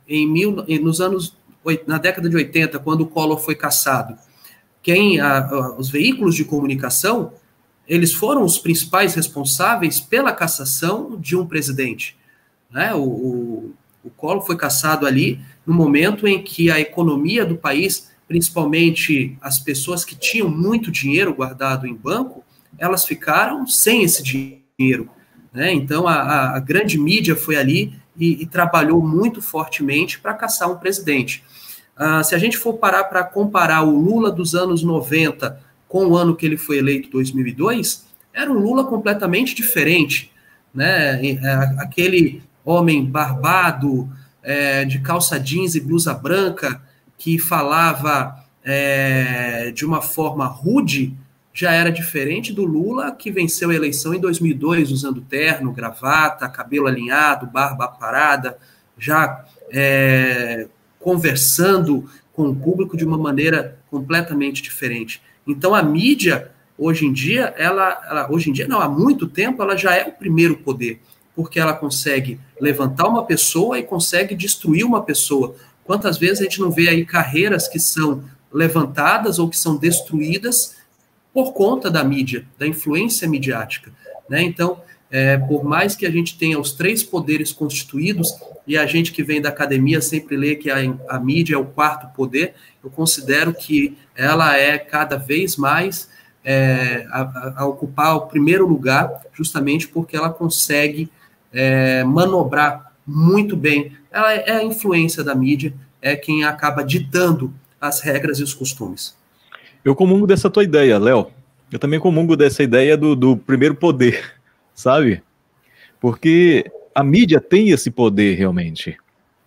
C: na década de 80, quando o Collor foi cassado, os veículos de comunicação, eles foram os principais responsáveis pela cassação de um presidente. Né? O Collor foi cassado ali no momento em que a economia do país, principalmente as pessoas que tinham muito dinheiro guardado em banco, elas ficaram sem esse dinheiro. Né? Então, a grande mídia foi ali e trabalhou muito fortemente para caçar um presidente. Se a gente for parar para comparar o Lula dos anos 90 com o ano que ele foi eleito, 2002, era um Lula completamente diferente. Né? Aquele homem barbado, de calça jeans e blusa branca, que falava de uma forma rude, já era diferente do Lula, que venceu a eleição em 2002, usando terno, gravata, cabelo alinhado, barba aparada, já conversando com o público de uma maneira completamente diferente. Então, a mídia, hoje em dia, há muito tempo, ela já é o primeiro poder, porque ela consegue levantar uma pessoa e consegue destruir uma pessoa. Quantas vezes a gente não vê aí carreiras que são levantadas ou que são destruídas por conta da mídia, da influência midiática, né? Então, por mais que a gente tenha os três poderes constituídos, e a gente que vem da academia sempre lê que a mídia é o quarto poder, eu considero que ela é cada vez mais a ocupar o primeiro lugar, justamente porque ela consegue manobrar muito bem. Ela é a influência da mídia, é quem acaba ditando as regras e os costumes.
A: Eu comungo dessa tua ideia, Léo. Eu também comungo dessa ideia do primeiro poder, sabe? Porque a mídia tem esse poder, realmente.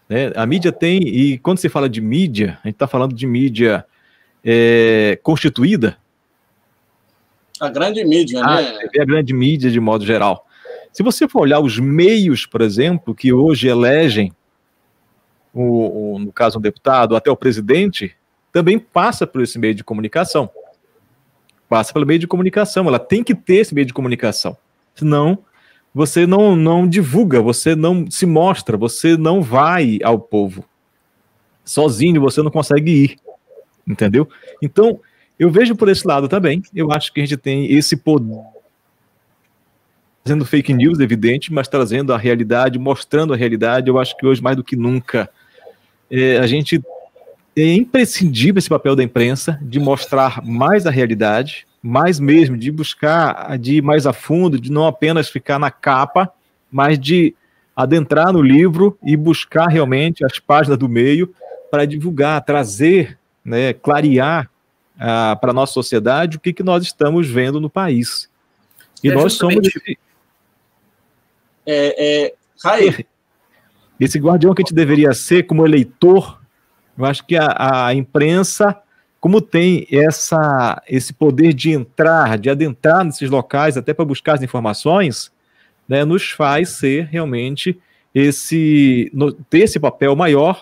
A: né? A mídia tem, e quando se fala de mídia, a gente está falando de mídia constituída.
B: A grande mídia, né?
A: A grande mídia de modo geral. Se você for olhar os meios, por exemplo, que hoje elegem, no caso um deputado, até o presidente, também passa por esse meio de comunicação. Passa pelo meio de comunicação, ela tem que ter esse meio de comunicação. Senão, você não divulga, você não se mostra, você não vai ao povo. Sozinho você não consegue ir, entendeu? Então, eu vejo por esse lado também, eu acho que a gente tem esse poder, trazendo fake news, evidente, mas trazendo a realidade, mostrando a realidade. Eu acho que hoje, mais do que nunca, a gente é imprescindível esse papel da imprensa, de mostrar mais a realidade, mais mesmo, de buscar, de ir mais a fundo, de não apenas ficar na capa, mas de adentrar no livro e buscar realmente as páginas do meio para divulgar, trazer, né, clarear para a nossa sociedade o que nós estamos vendo no país. E nós somos esse guardião que a gente deveria ser como eleitor. Eu acho que a imprensa, como tem esse poder de adentrar nesses locais, até para buscar as informações, né, nos faz ser realmente ter esse papel maior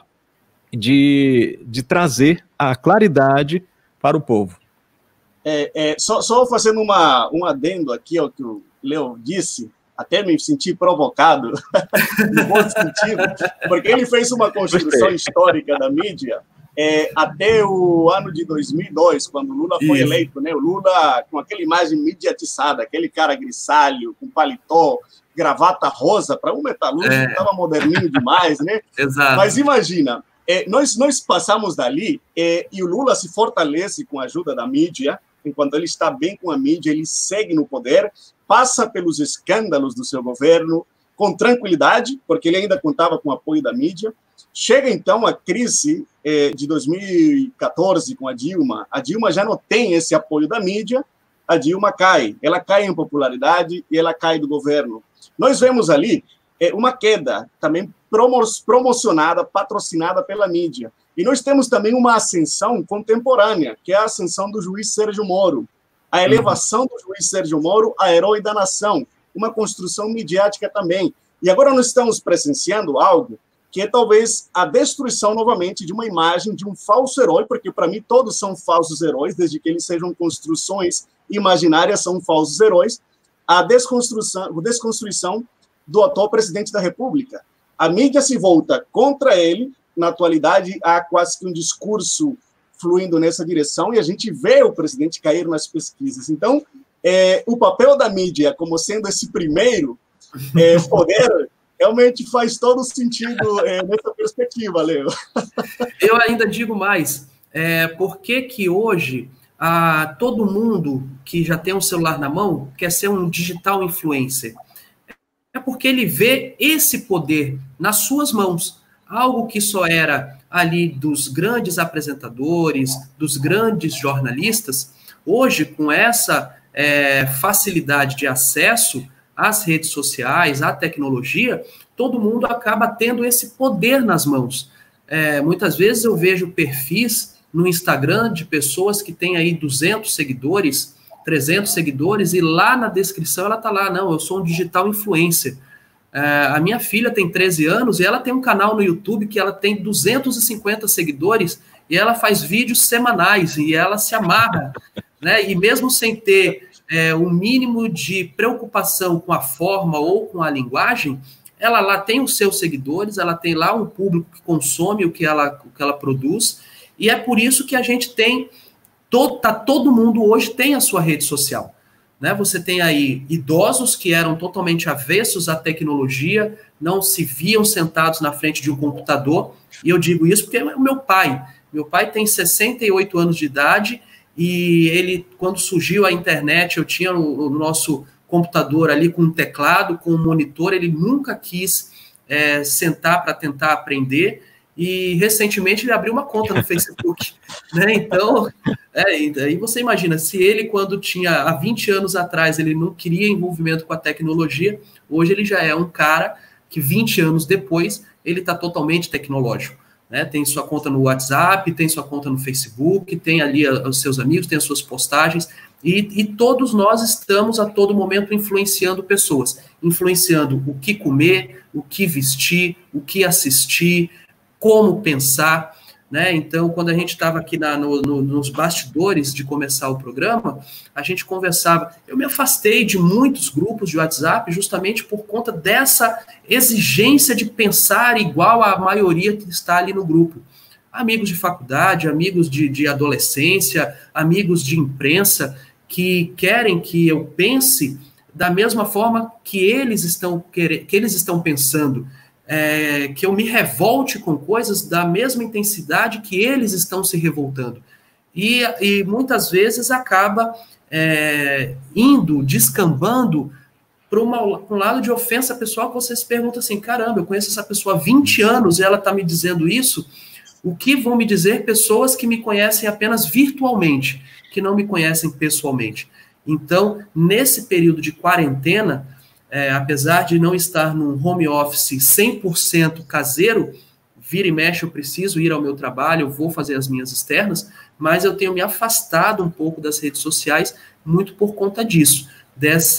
A: de trazer a claridade para o povo.
B: Só fazendo um adendo aqui ao que o Leo disse, até me senti provocado, no bom sentido, porque ele fez uma construção histórica da mídia até o ano de 2002, quando o Lula foi eleito, né? O Lula com aquela imagem mediatizada, aquele cara grisalho, com paletó, gravata rosa, para um metalúrgico estava moderninho demais, né?
C: Exato.
B: Mas imagina, nós passamos dali e o Lula se fortalece com a ajuda da mídia. Enquanto ele está bem com a mídia, ele segue no poder, passa pelos escândalos do seu governo com tranquilidade, porque ele ainda contava com o apoio da mídia. Chega, então, a crise de 2014 com a Dilma. A Dilma já não tem esse apoio da mídia, a Dilma cai. Ela cai em popularidade e ela cai do governo. Nós vemos ali uma queda também promocionada, patrocinada pela mídia. E nós temos também uma ascensão contemporânea, que é a ascensão do juiz Sérgio Moro, a elevação do juiz Sérgio Moro a herói da nação, uma construção midiática também. E agora nós estamos presenciando algo que é talvez a destruição novamente de uma imagem de um falso herói, porque para mim todos são falsos heróis, desde que eles sejam construções imaginárias, são falsos heróis, a desconstrução do atual presidente da República. A mídia se volta contra ele. Na atualidade, há quase que um discurso fluindo nessa direção e a gente vê o presidente cair nas pesquisas. Então, o papel da mídia como sendo esse primeiro poder realmente faz todo sentido nessa perspectiva, Leo.
C: Eu ainda digo mais. Por que hoje todo mundo que já tem um celular na mão quer ser um digital influencer? É porque ele vê esse poder nas suas mãos. Algo que só era ali dos grandes apresentadores, dos grandes jornalistas, hoje, com essa facilidade de acesso às redes sociais, à tecnologia, todo mundo acaba tendo esse poder nas mãos. Muitas vezes eu vejo perfis no Instagram de pessoas que têm aí 200 seguidores, 300 seguidores, e lá na descrição ela está lá, não, eu sou um digital influencer. A minha filha tem 13 anos e ela tem um canal no YouTube que ela tem 250 seguidores e ela faz vídeos semanais e ela se amarra, né? E mesmo sem ter o mínimo de preocupação com a forma ou com a linguagem, ela lá tem os seus seguidores, ela tem lá um público que consome o que ela produz, e é por isso que a gente tem, todo mundo hoje tem a sua rede social. Né? Você tem aí idosos que eram totalmente avessos à tecnologia, não se viam sentados na frente de um computador, e eu digo isso porque é o meu pai tem 68 anos de idade, e ele, quando surgiu a internet, eu tinha o nosso computador ali com um teclado, com um monitor, ele nunca quis sentar para tentar aprender, e recentemente ele abriu uma conta no Facebook, né? Então, aí você imagina, se ele, quando tinha, há 20 anos atrás, ele não queria envolvimento com a tecnologia, hoje ele já é um cara que 20 anos depois ele está totalmente tecnológico, né? Tem sua conta no WhatsApp, tem sua conta no Facebook, tem ali os seus amigos, tem as suas postagens, e todos nós estamos a todo momento influenciando pessoas, influenciando o que comer, o que vestir, o que assistir, como pensar, né? Então, quando a gente estava aqui nos bastidores de começar o programa, a gente conversava. Eu me afastei de muitos grupos de WhatsApp justamente por conta dessa exigência de pensar igual a maioria que está ali no grupo. Amigos de faculdade, amigos de adolescência, amigos de imprensa, que querem que eu pense da mesma forma que eles estão pensando, que eu me revolte com coisas da mesma intensidade que eles estão se revoltando. E muitas vezes acaba descambando para um lado de ofensa pessoal, que você se pergunta assim, caramba, eu conheço essa pessoa há 20 anos e ela está me dizendo isso, o que vão me dizer pessoas que me conhecem apenas virtualmente, que não me conhecem pessoalmente? Então, nesse período de quarentena, apesar de não estar num home office 100% caseiro, vira e mexe eu preciso ir ao meu trabalho, eu vou fazer as minhas externas, mas eu tenho me afastado um pouco das redes sociais, muito por conta disso, desse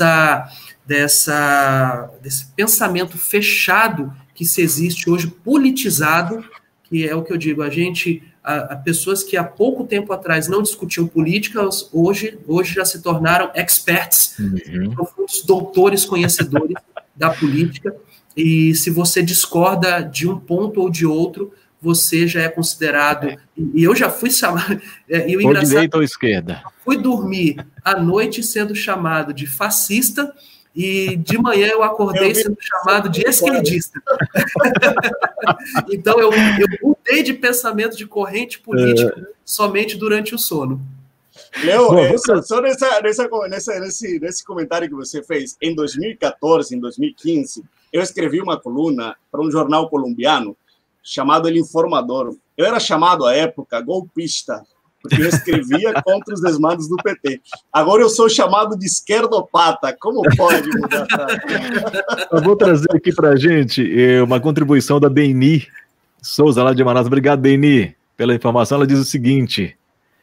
C: pensamento fechado que se existe hoje, politizado, que é o que eu digo, pessoas que há pouco tempo atrás não discutiam política, hoje já se tornaram experts, profundos doutores, conhecedores da política, e se você discorda de um ponto ou de outro, você já é considerado, e eu já fui chamado,
A: ou direita ou esquerda.
C: Fui dormir à noite sendo chamado de fascista, e de manhã eu acordei sendo chamado de esquerdista. Então, eu mudei de pensamento de corrente política somente durante o sono.
B: Leo, só nesse comentário que você fez, em 2014, em 2015, eu escrevi uma coluna para um jornal colombiano chamado El Informador. Eu era chamado, à época, golpista, porque eu escrevia contra os desmandos do PT. Agora eu sou chamado de esquerdopata. Como pode mudar?
A: Eu vou trazer aqui para a gente uma contribuição da Deni Souza, lá de Manaus. Obrigado, Deni, pela informação. Ela diz o seguinte: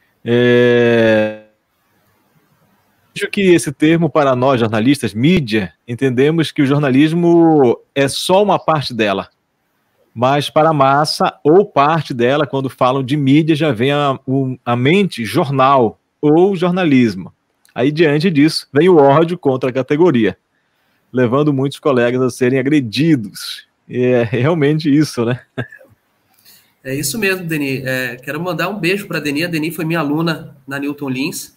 A: vejo que esse termo, para nós, jornalistas, mídia, entendemos que o jornalismo é só uma parte dela. Mas para a massa, ou parte dela, quando falam de mídia, já vem a mente jornal ou jornalismo. Aí, diante disso, vem o ódio contra a categoria, levando muitos colegas a serem agredidos. E é realmente isso, né?
C: É isso mesmo, Deni. Quero mandar um beijo para a Deni. A Deni foi minha aluna na Newton Lins.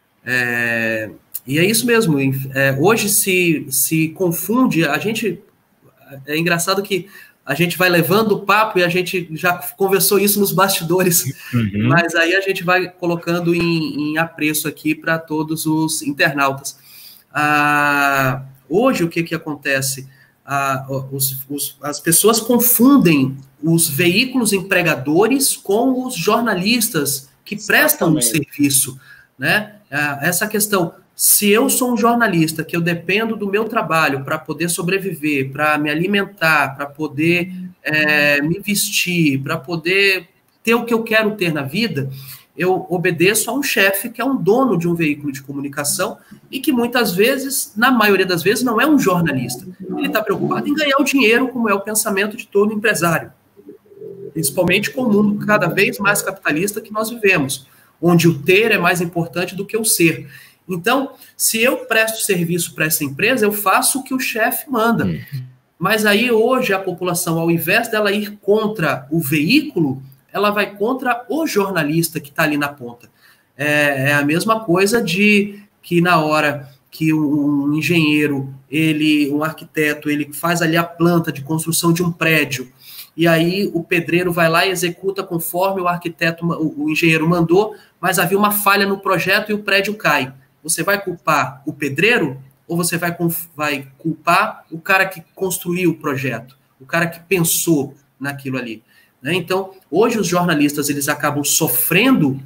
C: E é isso mesmo. Hoje se confunde. É engraçado que a gente vai levando o papo e a gente já conversou isso nos bastidores, mas aí a gente vai colocando em apreço aqui para todos os internautas. Hoje, o que acontece? As pessoas confundem os veículos empregadores com os jornalistas que prestam um serviço, né? Essa questão, se eu sou um jornalista, que eu dependo do meu trabalho para poder sobreviver, para me alimentar, para poder me vestir, para poder ter o que eu quero ter na vida, eu obedeço a um chefe que é um dono de um veículo de comunicação e que muitas vezes, na maioria das vezes, não é um jornalista. Ele está preocupado em ganhar o dinheiro, como é o pensamento de todo empresário. Principalmente com o mundo cada vez mais capitalista que nós vivemos, onde o ter é mais importante do que o ser. Então, se eu presto serviço para essa empresa, eu faço o que o chefe manda. Mas aí, hoje, a população, ao invés dela ir contra o veículo, ela vai contra o jornalista que está ali na ponta. É a mesma coisa de que na hora que um engenheiro, um arquiteto, ele faz ali a planta de construção de um prédio, e aí o pedreiro vai lá e executa conforme o engenheiro mandou, mas havia uma falha no projeto e o prédio cai. Você vai culpar o pedreiro ou você vai culpar o cara que construiu o projeto, o cara que pensou naquilo ali? Né? Então, hoje os jornalistas eles acabam sofrendo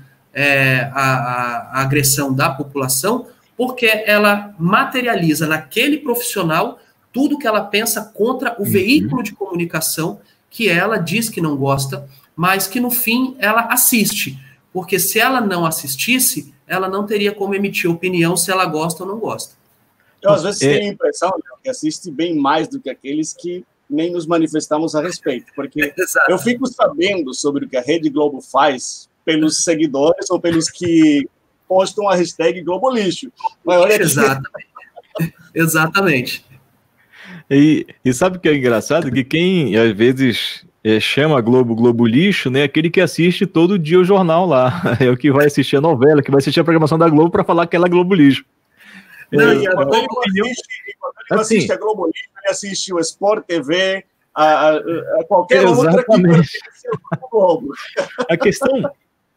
C: a agressão da população porque ela materializa naquele profissional tudo que ela pensa contra o veículo de comunicação que ela diz que não gosta, mas que no fim ela assiste. Porque se ela não assistisse, ela não teria como emitir opinião se ela gosta ou não gosta.
B: Eu, às vezes, tenho a impressão que assiste bem mais do que aqueles que nem nos manifestamos a respeito, porque eu fico sabendo sobre o que a Rede Globo faz pelos seguidores ou pelos que postam a hashtag Globo Lixo. Mas olha aqui.
C: Exatamente.
A: E sabe o que é engraçado? Que quem, às vezes, chama Globo Lixo, né? Aquele que assiste todo dia o jornal lá. É o que vai assistir a novela, que vai assistir a programação da Globo para falar que ela é Globo Lixo.
B: Não, e quando ele assiste a Globo Lixo, ele assiste o Sport TV, a qualquer outra que pertence ao Globo.
A: A questão...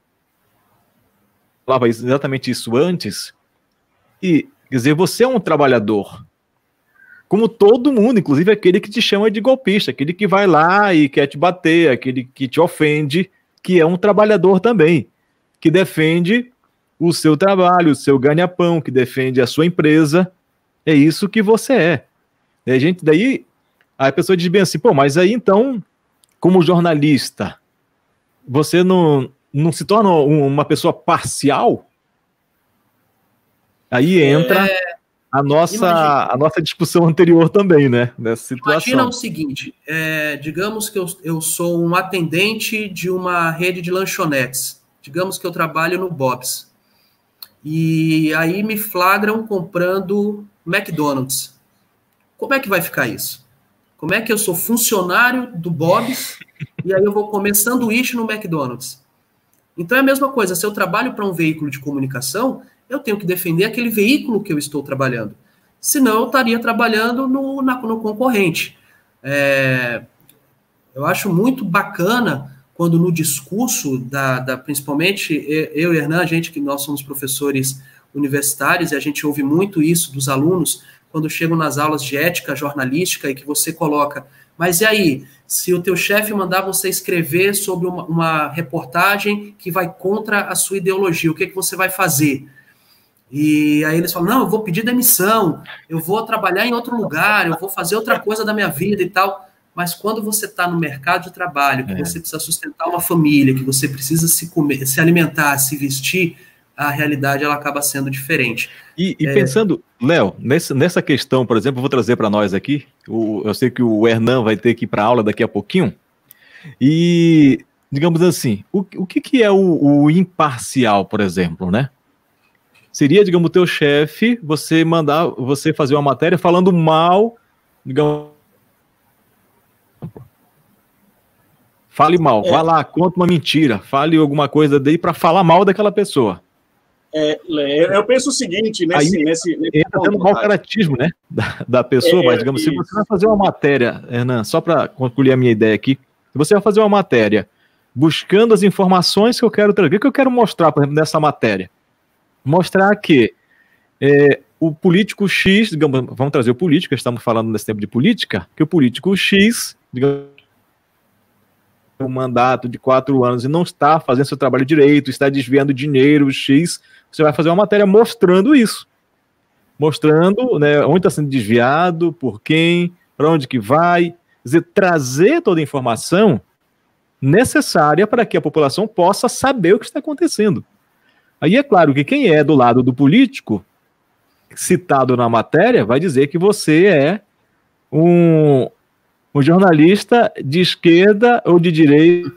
A: falava exatamente isso antes, e, quer dizer, você é um trabalhador, como todo mundo, inclusive aquele que te chama de golpista, aquele que vai lá e quer te bater, aquele que te ofende, que é um trabalhador também, que defende o seu trabalho, o seu ganha-pão, que defende a sua empresa, é isso que você é. E daí a pessoa diz bem assim, pô, mas aí então, como jornalista, você não se torna uma pessoa parcial? Aí entra a nossa discussão anterior também, né? Nessa situação.
C: Imagina o seguinte, digamos que eu sou um atendente de uma rede de lanchonetes. Digamos que eu trabalho no Bob's. E aí me flagram comprando McDonald's. Como é que vai ficar isso? Como é que eu sou funcionário do Bob's e aí eu vou comer sanduíche no McDonald's? Então é a mesma coisa, se eu trabalho para um veículo de comunicação, eu tenho que defender aquele veículo que eu estou trabalhando. Senão eu estaria trabalhando no concorrente. Eu acho muito bacana quando no discurso, principalmente eu e Hernan, que nós somos professores universitários, e a gente ouve muito isso dos alunos, quando chegam nas aulas de ética jornalística e que você coloca, mas e aí, se o teu chefe mandar você escrever sobre uma reportagem que vai contra a sua ideologia, o que você vai fazer? E aí eles falam, não, eu vou pedir demissão, eu vou trabalhar em outro lugar, eu vou fazer outra coisa da minha vida e tal. Mas quando você está no mercado de trabalho, que você precisa sustentar uma família, que você precisa se alimentar, se vestir, a realidade ela acaba sendo diferente.
A: E pensando, Léo, nessa questão, por exemplo, eu vou trazer para nós aqui, eu sei que o Hernan vai ter que ir para aula daqui a pouquinho, e, digamos assim, o que é o imparcial, por exemplo, né? Seria, digamos, o teu chefe, você mandar você fazer uma matéria falando mal, digamos, fale mal, vá lá, conta uma mentira, fale alguma coisa daí para falar mal daquela pessoa.
B: Eu penso o seguinte, nesse
A: entra tendo mau caratismo, né, da pessoa, mas digamos, se você vai fazer uma matéria, Hernan, só para concluir a minha ideia aqui, se você vai fazer uma matéria buscando as informações que eu quero trazer, o que eu quero mostrar, por exemplo, nessa matéria? Mostrar que o político X, digamos, vamos trazer o político, estamos falando nesse tempo de política, que o político X, digamos, um mandato de 4 anos e não está fazendo seu trabalho direito, está desviando dinheiro X, você vai fazer uma matéria mostrando isso. Mostrando, né, onde está sendo desviado, por quem, para onde que vai. Quer dizer, trazer toda a informação necessária para que a população possa saber o que está acontecendo. Aí é claro que quem é do lado do político, citado na matéria, vai dizer que você é um jornalista de esquerda ou de direita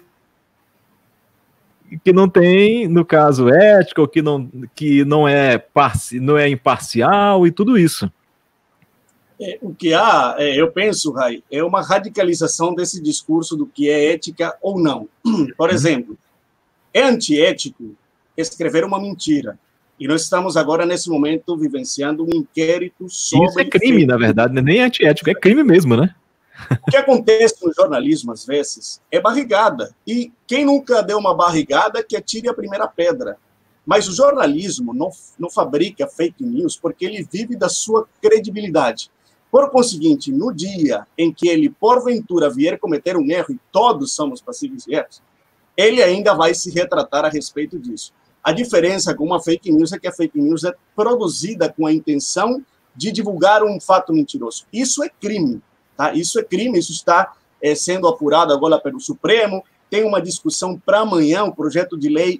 A: que não tem, no caso, ética, ou que não é imparcial e tudo isso.
B: O que há, eu penso, Rai, é uma radicalização desse discurso do que é ética ou não. Por exemplo, é antiético escrever uma mentira. E nós estamos agora, nesse momento, vivenciando um inquérito sobre...
A: Isso é crime, na verdade, nem é antiético, é crime mesmo, né?
B: O que acontece no jornalismo, às vezes, é barrigada. E quem nunca deu uma barrigada, que atire a primeira pedra. Mas o jornalismo não fabrica fake news porque ele vive da sua credibilidade. Por conseguinte, no dia em que ele, porventura, vier cometer um erro, e todos somos passíveis de erros, ele ainda vai se retratar a respeito disso. A diferença com uma fake news é que a fake news é produzida com a intenção de divulgar um fato mentiroso. Isso é crime, tá? Isso é crime, isso está sendo apurado agora pelo Supremo. Tem uma discussão para amanhã, o projeto de lei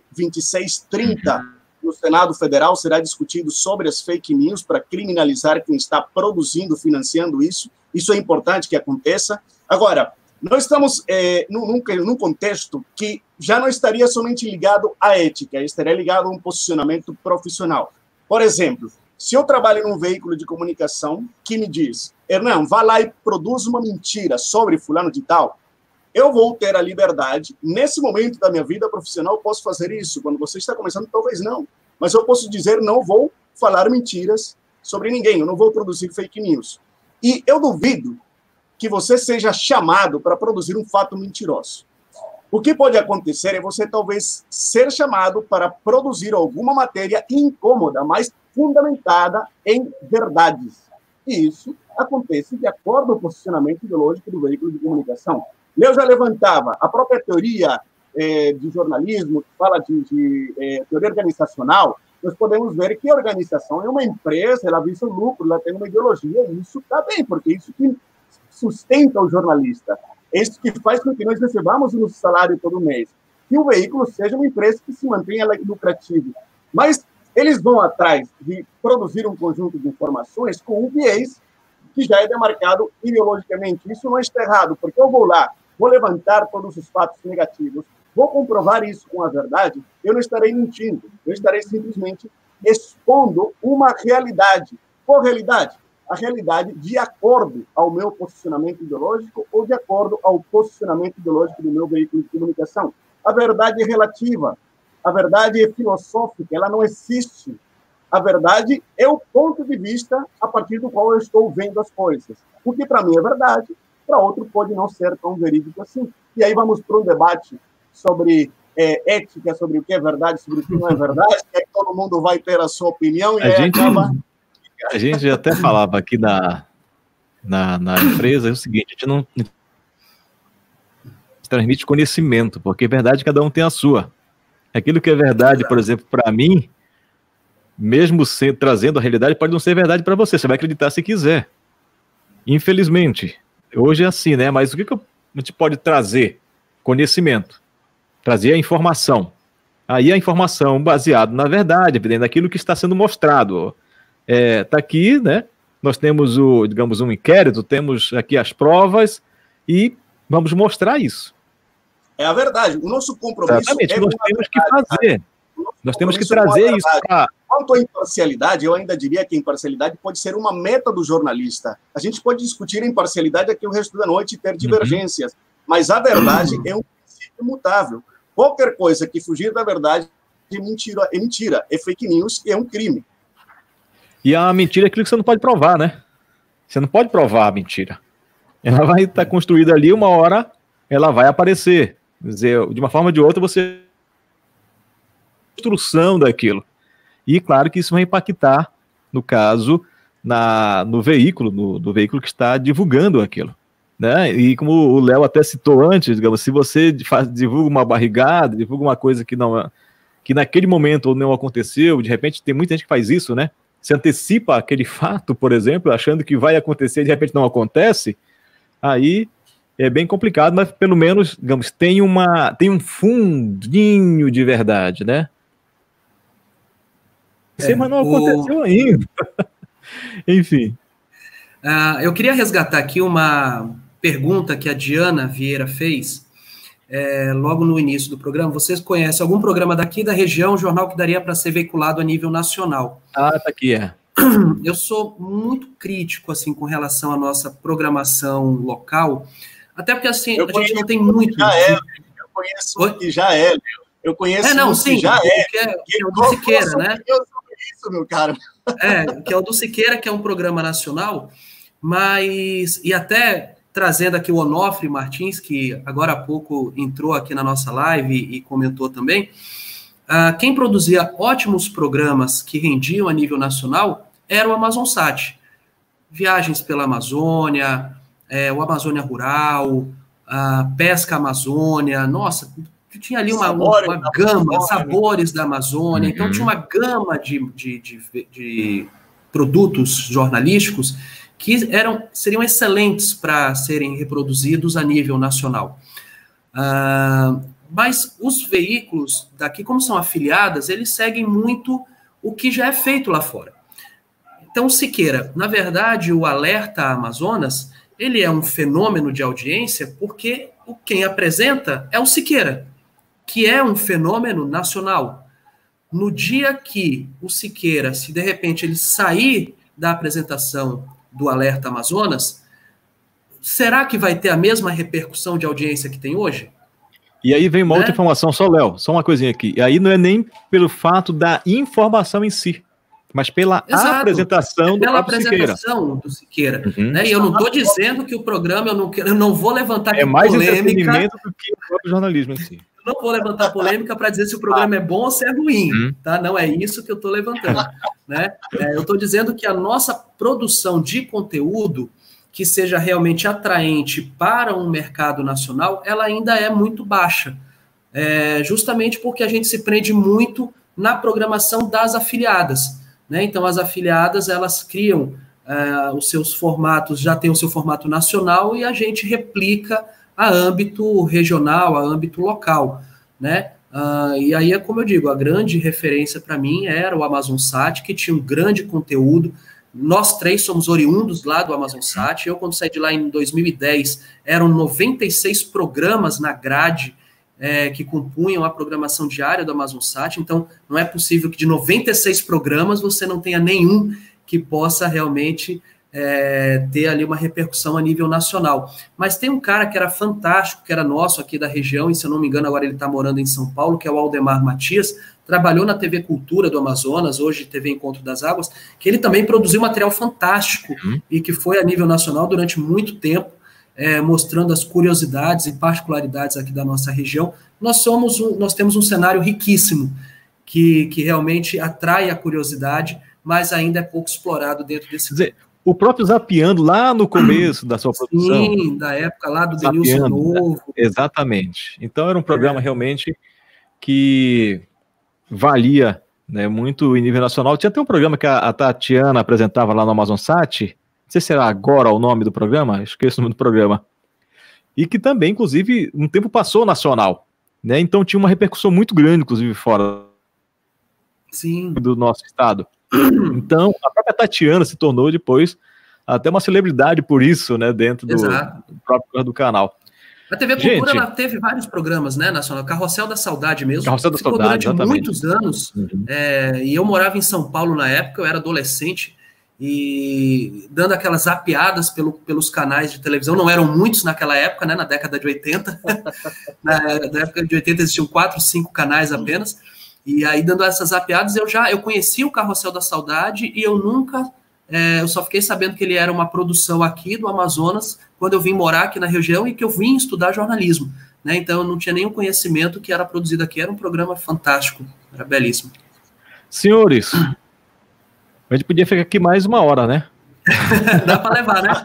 B: 2630 no Senado Federal será discutido sobre as fake news para criminalizar quem está produzindo, financiando isso. Isso é importante que aconteça. Agora, nós estamos num contexto que já não estaria somente ligado à ética, estaria ligado a um posicionamento profissional. Por exemplo, se eu trabalho num veículo de comunicação que me diz, Hernan, vá lá e produz uma mentira sobre fulano de tal, eu vou ter a liberdade, nesse momento da minha vida profissional, eu posso fazer isso. Quando você está começando, talvez não. Mas eu posso dizer, não vou falar mentiras sobre ninguém, eu não vou produzir fake news. E eu duvido que você seja chamado para produzir um fato mentiroso. O que pode acontecer é você talvez ser chamado para produzir alguma matéria incômoda, mas fundamentada em verdades. E isso acontece de acordo com o posicionamento ideológico do veículo de comunicação. Eu já levantava a própria teoria de jornalismo, que fala de teoria organizacional. Nós podemos ver que a organização é uma empresa, ela visa o lucro, ela tem uma ideologia, e isso está bem, porque isso que sustenta o jornalista. É isso que faz com que nós recebamos o nosso salário todo mês. Que o veículo seja uma empresa que se mantenha lucrativa. Mas eles vão atrás de produzir um conjunto de informações com um viés que já é demarcado ideologicamente. Isso não está errado, porque eu vou lá, vou levantar todos os fatos negativos, vou comprovar isso com a verdade, eu não estarei mentindo, eu estarei simplesmente expondo uma realidade. Qual realidade? A realidade de acordo ao meu posicionamento ideológico ou de acordo ao posicionamento ideológico do meu veículo de comunicação. A verdade é relativa, a verdade é filosófica, ela não existe. A verdade é o ponto de vista a partir do qual eu estou vendo as coisas. O que para mim é verdade, para outro pode não ser tão verídico assim. E aí vamos para um debate sobre ética, sobre o que é verdade, sobre o que não é verdade, e aí todo mundo vai ter a sua opinião, e
A: a gente até falava aqui na empresa o seguinte, a gente não transmite conhecimento, porque verdade cada um tem a sua. Aquilo que é verdade, por exemplo, para mim, mesmo trazendo a realidade, pode não ser verdade para você, você vai acreditar se quiser. Infelizmente, hoje é assim, né? Mas o que a gente pode trazer? Conhecimento. Trazer a informação. Aí a informação baseada na verdade, dentro daquilo que está sendo mostrado. Está aqui, né? Nós temos digamos, um inquérito, temos aqui as provas e vamos mostrar isso.
B: É a verdade. O nosso compromisso
A: Exatamente, nós temos que fazer. Nós temos que trazer isso para...
B: Quanto à imparcialidade, eu ainda diria que a imparcialidade pode ser uma meta do jornalista. A gente pode discutir a imparcialidade aqui o resto da noite e ter divergências, mas a verdade é um princípio imutável. Qualquer coisa que fugir da verdade é mentira, é fake news e é um crime.
A: E a mentira é aquilo que você não pode provar, né? Você não pode provar a mentira. Ela vai estar construída ali, uma hora ela vai aparecer. Quer dizer, de uma forma ou de outra, você... construção daquilo. E claro que isso vai impactar, no caso, no veículo, do veículo que está divulgando aquilo. Né? E como o Léo até citou antes, digamos, se você divulga uma barrigada, divulga uma coisa que naquele momento não aconteceu, de repente tem muita gente que faz isso, né? Se antecipa aquele fato, por exemplo, achando que vai acontecer e de repente não acontece, aí é bem complicado, mas pelo menos, digamos, tem um fundinho de verdade, né? Mas não aconteceu ainda. Enfim.
C: Eu queria resgatar aqui uma pergunta que a Diana Vieira fez logo no início do programa. Vocês conhecem algum programa daqui da região, jornal que daria para ser veiculado a nível nacional?
A: Tá aqui,
C: Eu sou muito crítico, assim, com relação à nossa programação local, até porque, assim, a gente não tem muito...
B: Eu conheço o que já é, eu conheço o que já é.
C: Que é o do Siqueira, né?
B: Isso, meu cara.
C: Que é o do Siqueira, que é um programa nacional, mas, e até trazendo aqui o Onofre Martins, que agora há pouco entrou aqui na nossa live e comentou também, quem produzia ótimos programas que rendiam a nível nacional era o Amazonsat. Viagens pela Amazônia, o Amazônia Rural, Pesca Amazônia, nossa, tinha ali uma gama, Sabores da Amazônia, então tinha uma gama de produtos jornalísticos que seriam excelentes para serem reproduzidos a nível nacional. Mas os veículos daqui, como são afiliadas, eles seguem muito o que já é feito lá fora. Então, Siqueira, na verdade, o Alerta Amazonas, ele é um fenômeno de audiência porque quem apresenta é o Siqueira, que é um fenômeno nacional. No dia que o Siqueira, se de repente ele sair da apresentação do Alerta Amazonas, será que vai ter a mesma repercussão de audiência que tem hoje?
A: E aí vem uma outra informação, só Léo, só uma coisinha aqui. E aí não é nem pelo fato da informação em si, mas pela apresentação do
C: apresentação do Siqueira. Né? E eu não estou dizendo que o programa, eu não vou levantar
A: polêmica. É mais entretenimento do que o próprio jornalismo em si.
C: Eu não vou levantar polêmica para dizer se o programa é bom ou se é ruim, tá? Não é isso que eu estou levantando. Né? Eu estou dizendo que a nossa produção de conteúdo que seja realmente atraente para um mercado nacional, ela ainda é muito baixa. Justamente porque a gente se prende muito na programação das afiliadas. Né? Então, as afiliadas, elas criam os seus formatos, já tem o seu formato nacional, e a gente replica a âmbito regional, a âmbito local. Né? E aí, como eu digo, a grande referência para mim era o Amazonsat, que tinha um grande conteúdo. Nós três somos oriundos lá do Amazonsat. Eu, quando saí de lá em 2010, eram 96 programas na grade que compunham a programação diária do Amazonsat. Então, não é possível que de 96 programas você não tenha nenhum que possa realmente ter ali uma repercussão a nível nacional. Mas tem um cara que era fantástico, que era nosso aqui da região, e se eu não me engano agora ele está morando em São Paulo, que é o Aldemar Matias, trabalhou na TV Cultura do Amazonas, hoje TV Encontro das Águas, que ele também produziu material fantástico e que foi a nível nacional durante muito tempo, mostrando as curiosidades e particularidades aqui da nossa região. Nós temos um cenário riquíssimo, que realmente atrai a curiosidade, mas ainda é pouco explorado dentro desse...
A: Quer dizer, o próprio Zapeando, lá no começo da sua produção...
C: Sim, da época lá do Denilson Novo.
A: Exatamente. Então era um programa realmente que valia, né, muito em nível nacional. Tinha até um programa que a Tatiana apresentava lá no Amazonsat, não sei se era agora o nome do programa, esqueço o nome do programa, e que também, inclusive, um tempo passou nacional, né? Então tinha uma repercussão muito grande, inclusive, fora do nosso estado. Então, a própria Tatiana se tornou depois até uma celebridade por isso, né, dentro do próprio do canal.
C: A TV Cultura, ela teve vários programas, né, nacional. Carrossel da Saudade mesmo.
A: Carrossel da Saudade,
C: durante muitos anos. E eu morava em São Paulo na época, eu era adolescente, e dando aquelas zapeadas pelos canais de televisão. Não eram muitos naquela época, né, na década de 80. Na década de 80 existiam 4, 5 canais apenas. E aí, dando essas zapeadas, eu conheci o Carrossel da Saudade e eu nunca... eu só fiquei sabendo que ele era uma produção aqui do Amazonas quando eu vim morar aqui na região e que eu vim estudar jornalismo, né? Então eu não tinha nenhum conhecimento que era produzido aqui. Era um programa fantástico, era belíssimo.
A: Senhores, a gente podia ficar aqui mais 1 hora, né?
C: Dá para levar, né?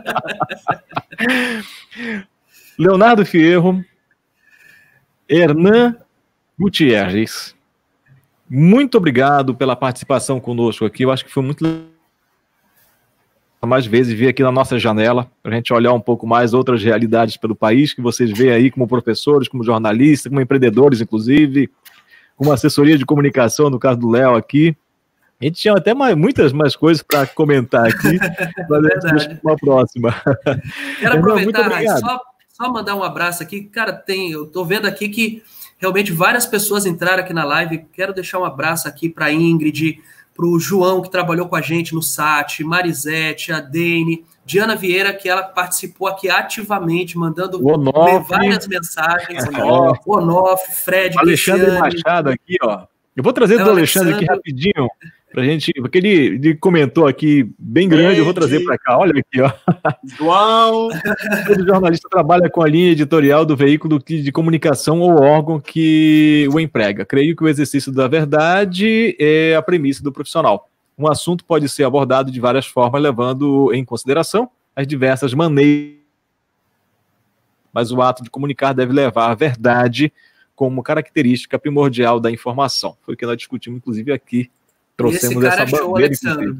A: Leonardo Fierro, Hernan Gutierrez, muito obrigado pela participação conosco aqui. Eu acho que foi muito legal mais vezes vir aqui na nossa janela, para a gente olhar um pouco mais outras realidades pelo país, que vocês veem aí como professores, como jornalistas, como empreendedores, inclusive, como assessoria de comunicação, no caso do Léo aqui. A gente tinha até muitas mais coisas para comentar aqui, mas deixa uma próxima.
C: Quero aproveitar, só mandar um abraço aqui. Cara, eu estou vendo aqui que realmente várias pessoas entraram aqui na live. Quero deixar um abraço aqui para a Ingrid, para o João, que trabalhou com a gente no SAT, Marisete, a Dene, Diana Vieira, que ela participou aqui ativamente, mandando várias mensagens. O Onof, Fred,
A: Alexandre Machado aqui, ó. Eu vou trazer do Alexandre aqui rapidinho, pra gente, porque ele comentou aqui bem grande, eu vou trazer para cá, olha aqui, ó.
B: João!
A: Todo jornalista trabalha com a linha editorial do veículo de comunicação ou órgão que o emprega. Creio que o exercício da verdade é a premissa do profissional. Um assunto pode ser abordado de várias formas, levando em consideração as diversas maneiras, mas o ato de comunicar deve levar a verdade como característica primordial da informação. Foi o que nós discutimos, inclusive, aqui. Trouxemos essa bandeira,
C: Alexandre.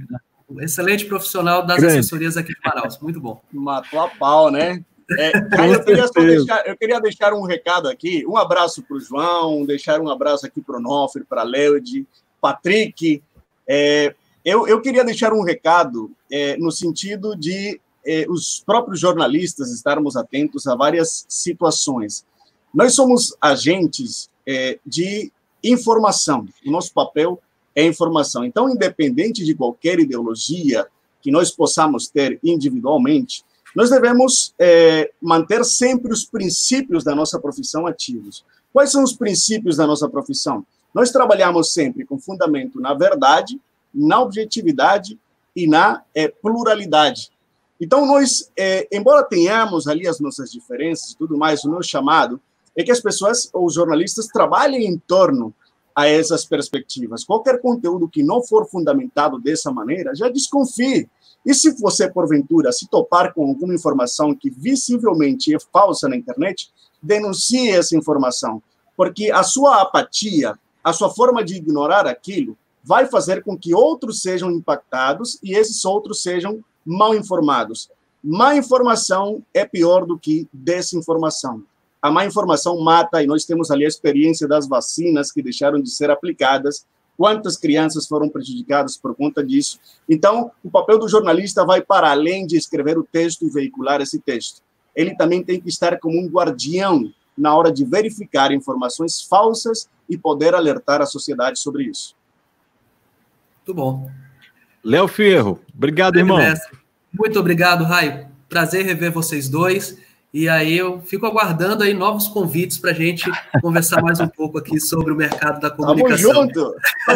C: Um excelente profissional das assessorias aqui de Manaus. Muito bom.
B: Matou a pau, né? Eu queria deixar um recado aqui. Um abraço para o João, deixar um abraço aqui para o Nofre, para a Leode, Patrick. Eu queria deixar um recado no sentido de os próprios jornalistas estarmos atentos a várias situações. Nós somos agentes de informação. O nosso papel é informação. Então, independente de qualquer ideologia que nós possamos ter individualmente, nós devemos manter sempre os princípios da nossa profissão ativos. Quais são os princípios da nossa profissão? Nós trabalhamos sempre com fundamento na verdade, na objetividade e na pluralidade. Então, nós, embora tenhamos ali as nossas diferenças e tudo mais, o meu chamado é que as pessoas, ou os jornalistas, trabalhem em torno a essas perspectivas. Qualquer conteúdo que não for fundamentado dessa maneira, já desconfie. E se você, porventura, se topar com alguma informação que visivelmente é falsa na internet, denuncie essa informação, porque a sua apatia, a sua forma de ignorar aquilo, vai fazer com que outros sejam impactados e esses outros sejam mal informados. Má informação é pior do que desinformação. A má informação mata, e nós temos ali a experiência das vacinas que deixaram de ser aplicadas, quantas crianças foram prejudicadas por conta disso. Então, o papel do jornalista vai para além de escrever o texto e veicular esse texto. Ele também tem que estar como um guardião na hora de verificar informações falsas e poder alertar a sociedade sobre isso.
C: Muito bom.
A: Léo Fierro, obrigado, irmão.
C: Mestre. Muito obrigado, Raio. Prazer rever vocês dois. E aí eu fico aguardando aí novos convites para a gente conversar mais um pouco aqui sobre o mercado da comunicação.
B: Tamo junto!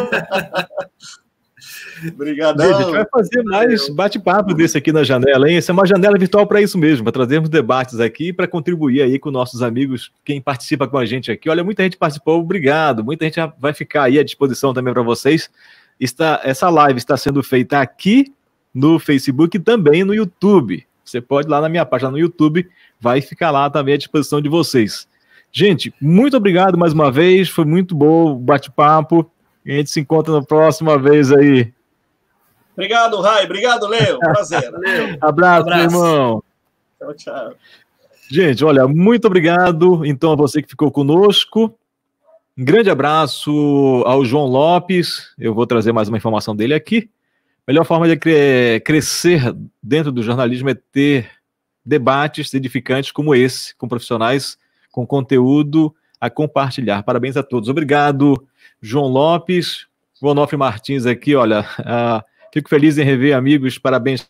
B: Obrigadão.
A: Gente, a gente vai fazer mais bate-papo desse aqui na janela, hein? Essa é uma janela virtual para isso mesmo, para trazermos debates aqui, para contribuir aí com nossos amigos, quem participa com a gente aqui. Olha, muita gente participou, obrigado. Muita gente vai ficar aí à disposição também para vocês. Essa live está sendo feita aqui no Facebook e também no YouTube. Você pode ir lá na minha página no YouTube, vai ficar lá também à disposição de vocês. Gente, muito obrigado mais uma vez, foi muito bom o bate-papo. A gente se encontra na próxima vez aí.
B: Obrigado, Rai. Obrigado, Léo. Prazer. Valeu.
A: Abraço, meu irmão.
B: Tchau, tchau.
A: Gente, olha, muito obrigado, então, a você que ficou conosco. Um grande abraço ao João Lopes. Eu vou trazer mais uma informação dele aqui. A melhor forma de crescer dentro do jornalismo é ter debates edificantes como esse, com profissionais com conteúdo a compartilhar. Parabéns a todos. Obrigado, João Lopes. O Onofre Martins aqui, olha, fico feliz em rever amigos. Parabéns.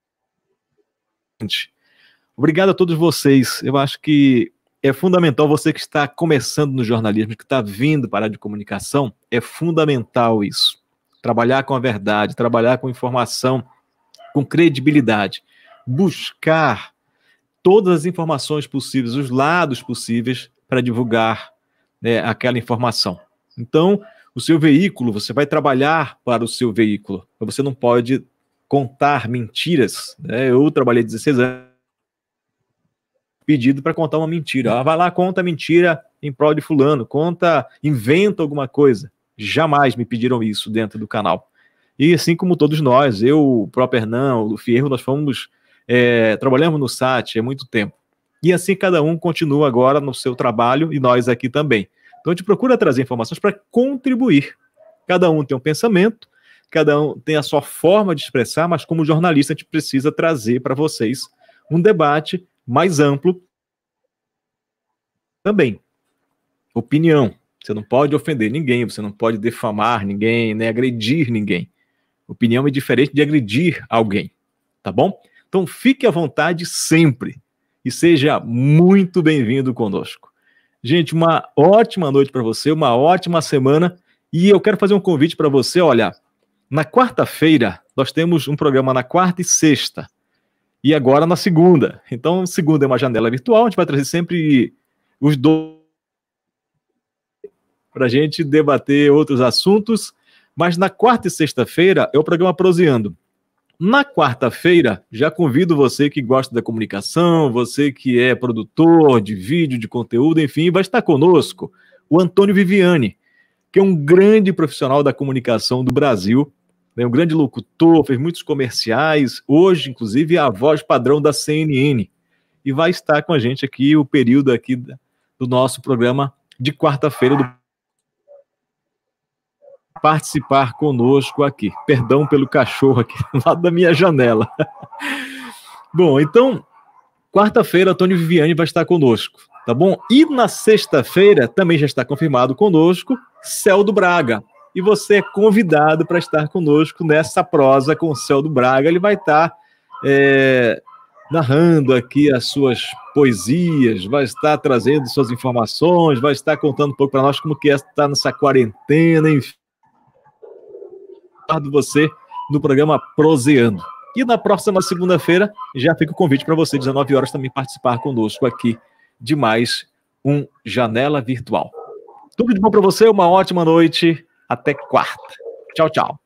A: Obrigado a todos vocês. Eu acho que é fundamental, você que está começando no jornalismo, que está vindo para a área de comunicação, é fundamental isso. Trabalhar com a verdade, trabalhar com informação, com credibilidade. Buscar todas as informações possíveis, os lados possíveis para divulgar aquela informação. Então, o seu veículo, você vai trabalhar para o seu veículo. Você não pode contar mentiras. Eu trabalhei 16 anos pedido para contar uma mentira. Vai lá, conta mentira em prol de fulano, inventa alguma coisa. Jamais me pediram isso dentro do canal. E assim como todos nós, eu, o próprio Hernan, o Fierro, nós fomos, trabalhamos no SAT há muito tempo. E assim cada um continua agora no seu trabalho e nós aqui também. Então a gente procura trazer informações para contribuir. Cada um tem um pensamento, cada um tem a sua forma de expressar, mas como jornalista a gente precisa trazer para vocês um debate mais amplo também. Opinião. Você não pode ofender ninguém, você não pode defamar ninguém, nem agredir ninguém. Opinião é diferente de agredir alguém, tá bom? Então fique à vontade sempre e seja muito bem-vindo conosco. Gente, uma ótima noite para você, uma ótima semana, e eu quero fazer um convite para você. Olha, na quarta-feira nós temos um programa na quarta e sexta, e agora na segunda. Então, segunda é uma janela virtual, a gente vai trazer sempre os dois para a gente debater outros assuntos, mas na quarta e sexta-feira é o programa Proseando. Na quarta-feira, já convido você que gosta da comunicação, você que é produtor de vídeo, de conteúdo, enfim, vai estar conosco o Antônio Viviani, que é um grande profissional da comunicação do Brasil, né, um grande locutor, fez muitos comerciais, hoje, inclusive, é a voz padrão da CNN, e vai estar com a gente aqui o período aqui do nosso programa de quarta-feira, participar conosco aqui. Perdão pelo cachorro aqui do lado da minha janela. Bom, então, quarta-feira, Antônio Viviani vai estar conosco, tá bom? E na sexta-feira, também já está confirmado conosco, Celdo Braga. E você é convidado para estar conosco nessa prosa com o Celdo Braga. Ele vai estar narrando aqui as suas poesias, vai estar trazendo suas informações, vai estar contando um pouco para nós como que é estar nessa quarentena, enfim. Você no programa Proseando. E na próxima segunda-feira já fica o convite para você, 19 horas, também participar conosco aqui de mais um Janela Virtual. Tudo de bom para você, uma ótima noite, até quarta. Tchau, tchau.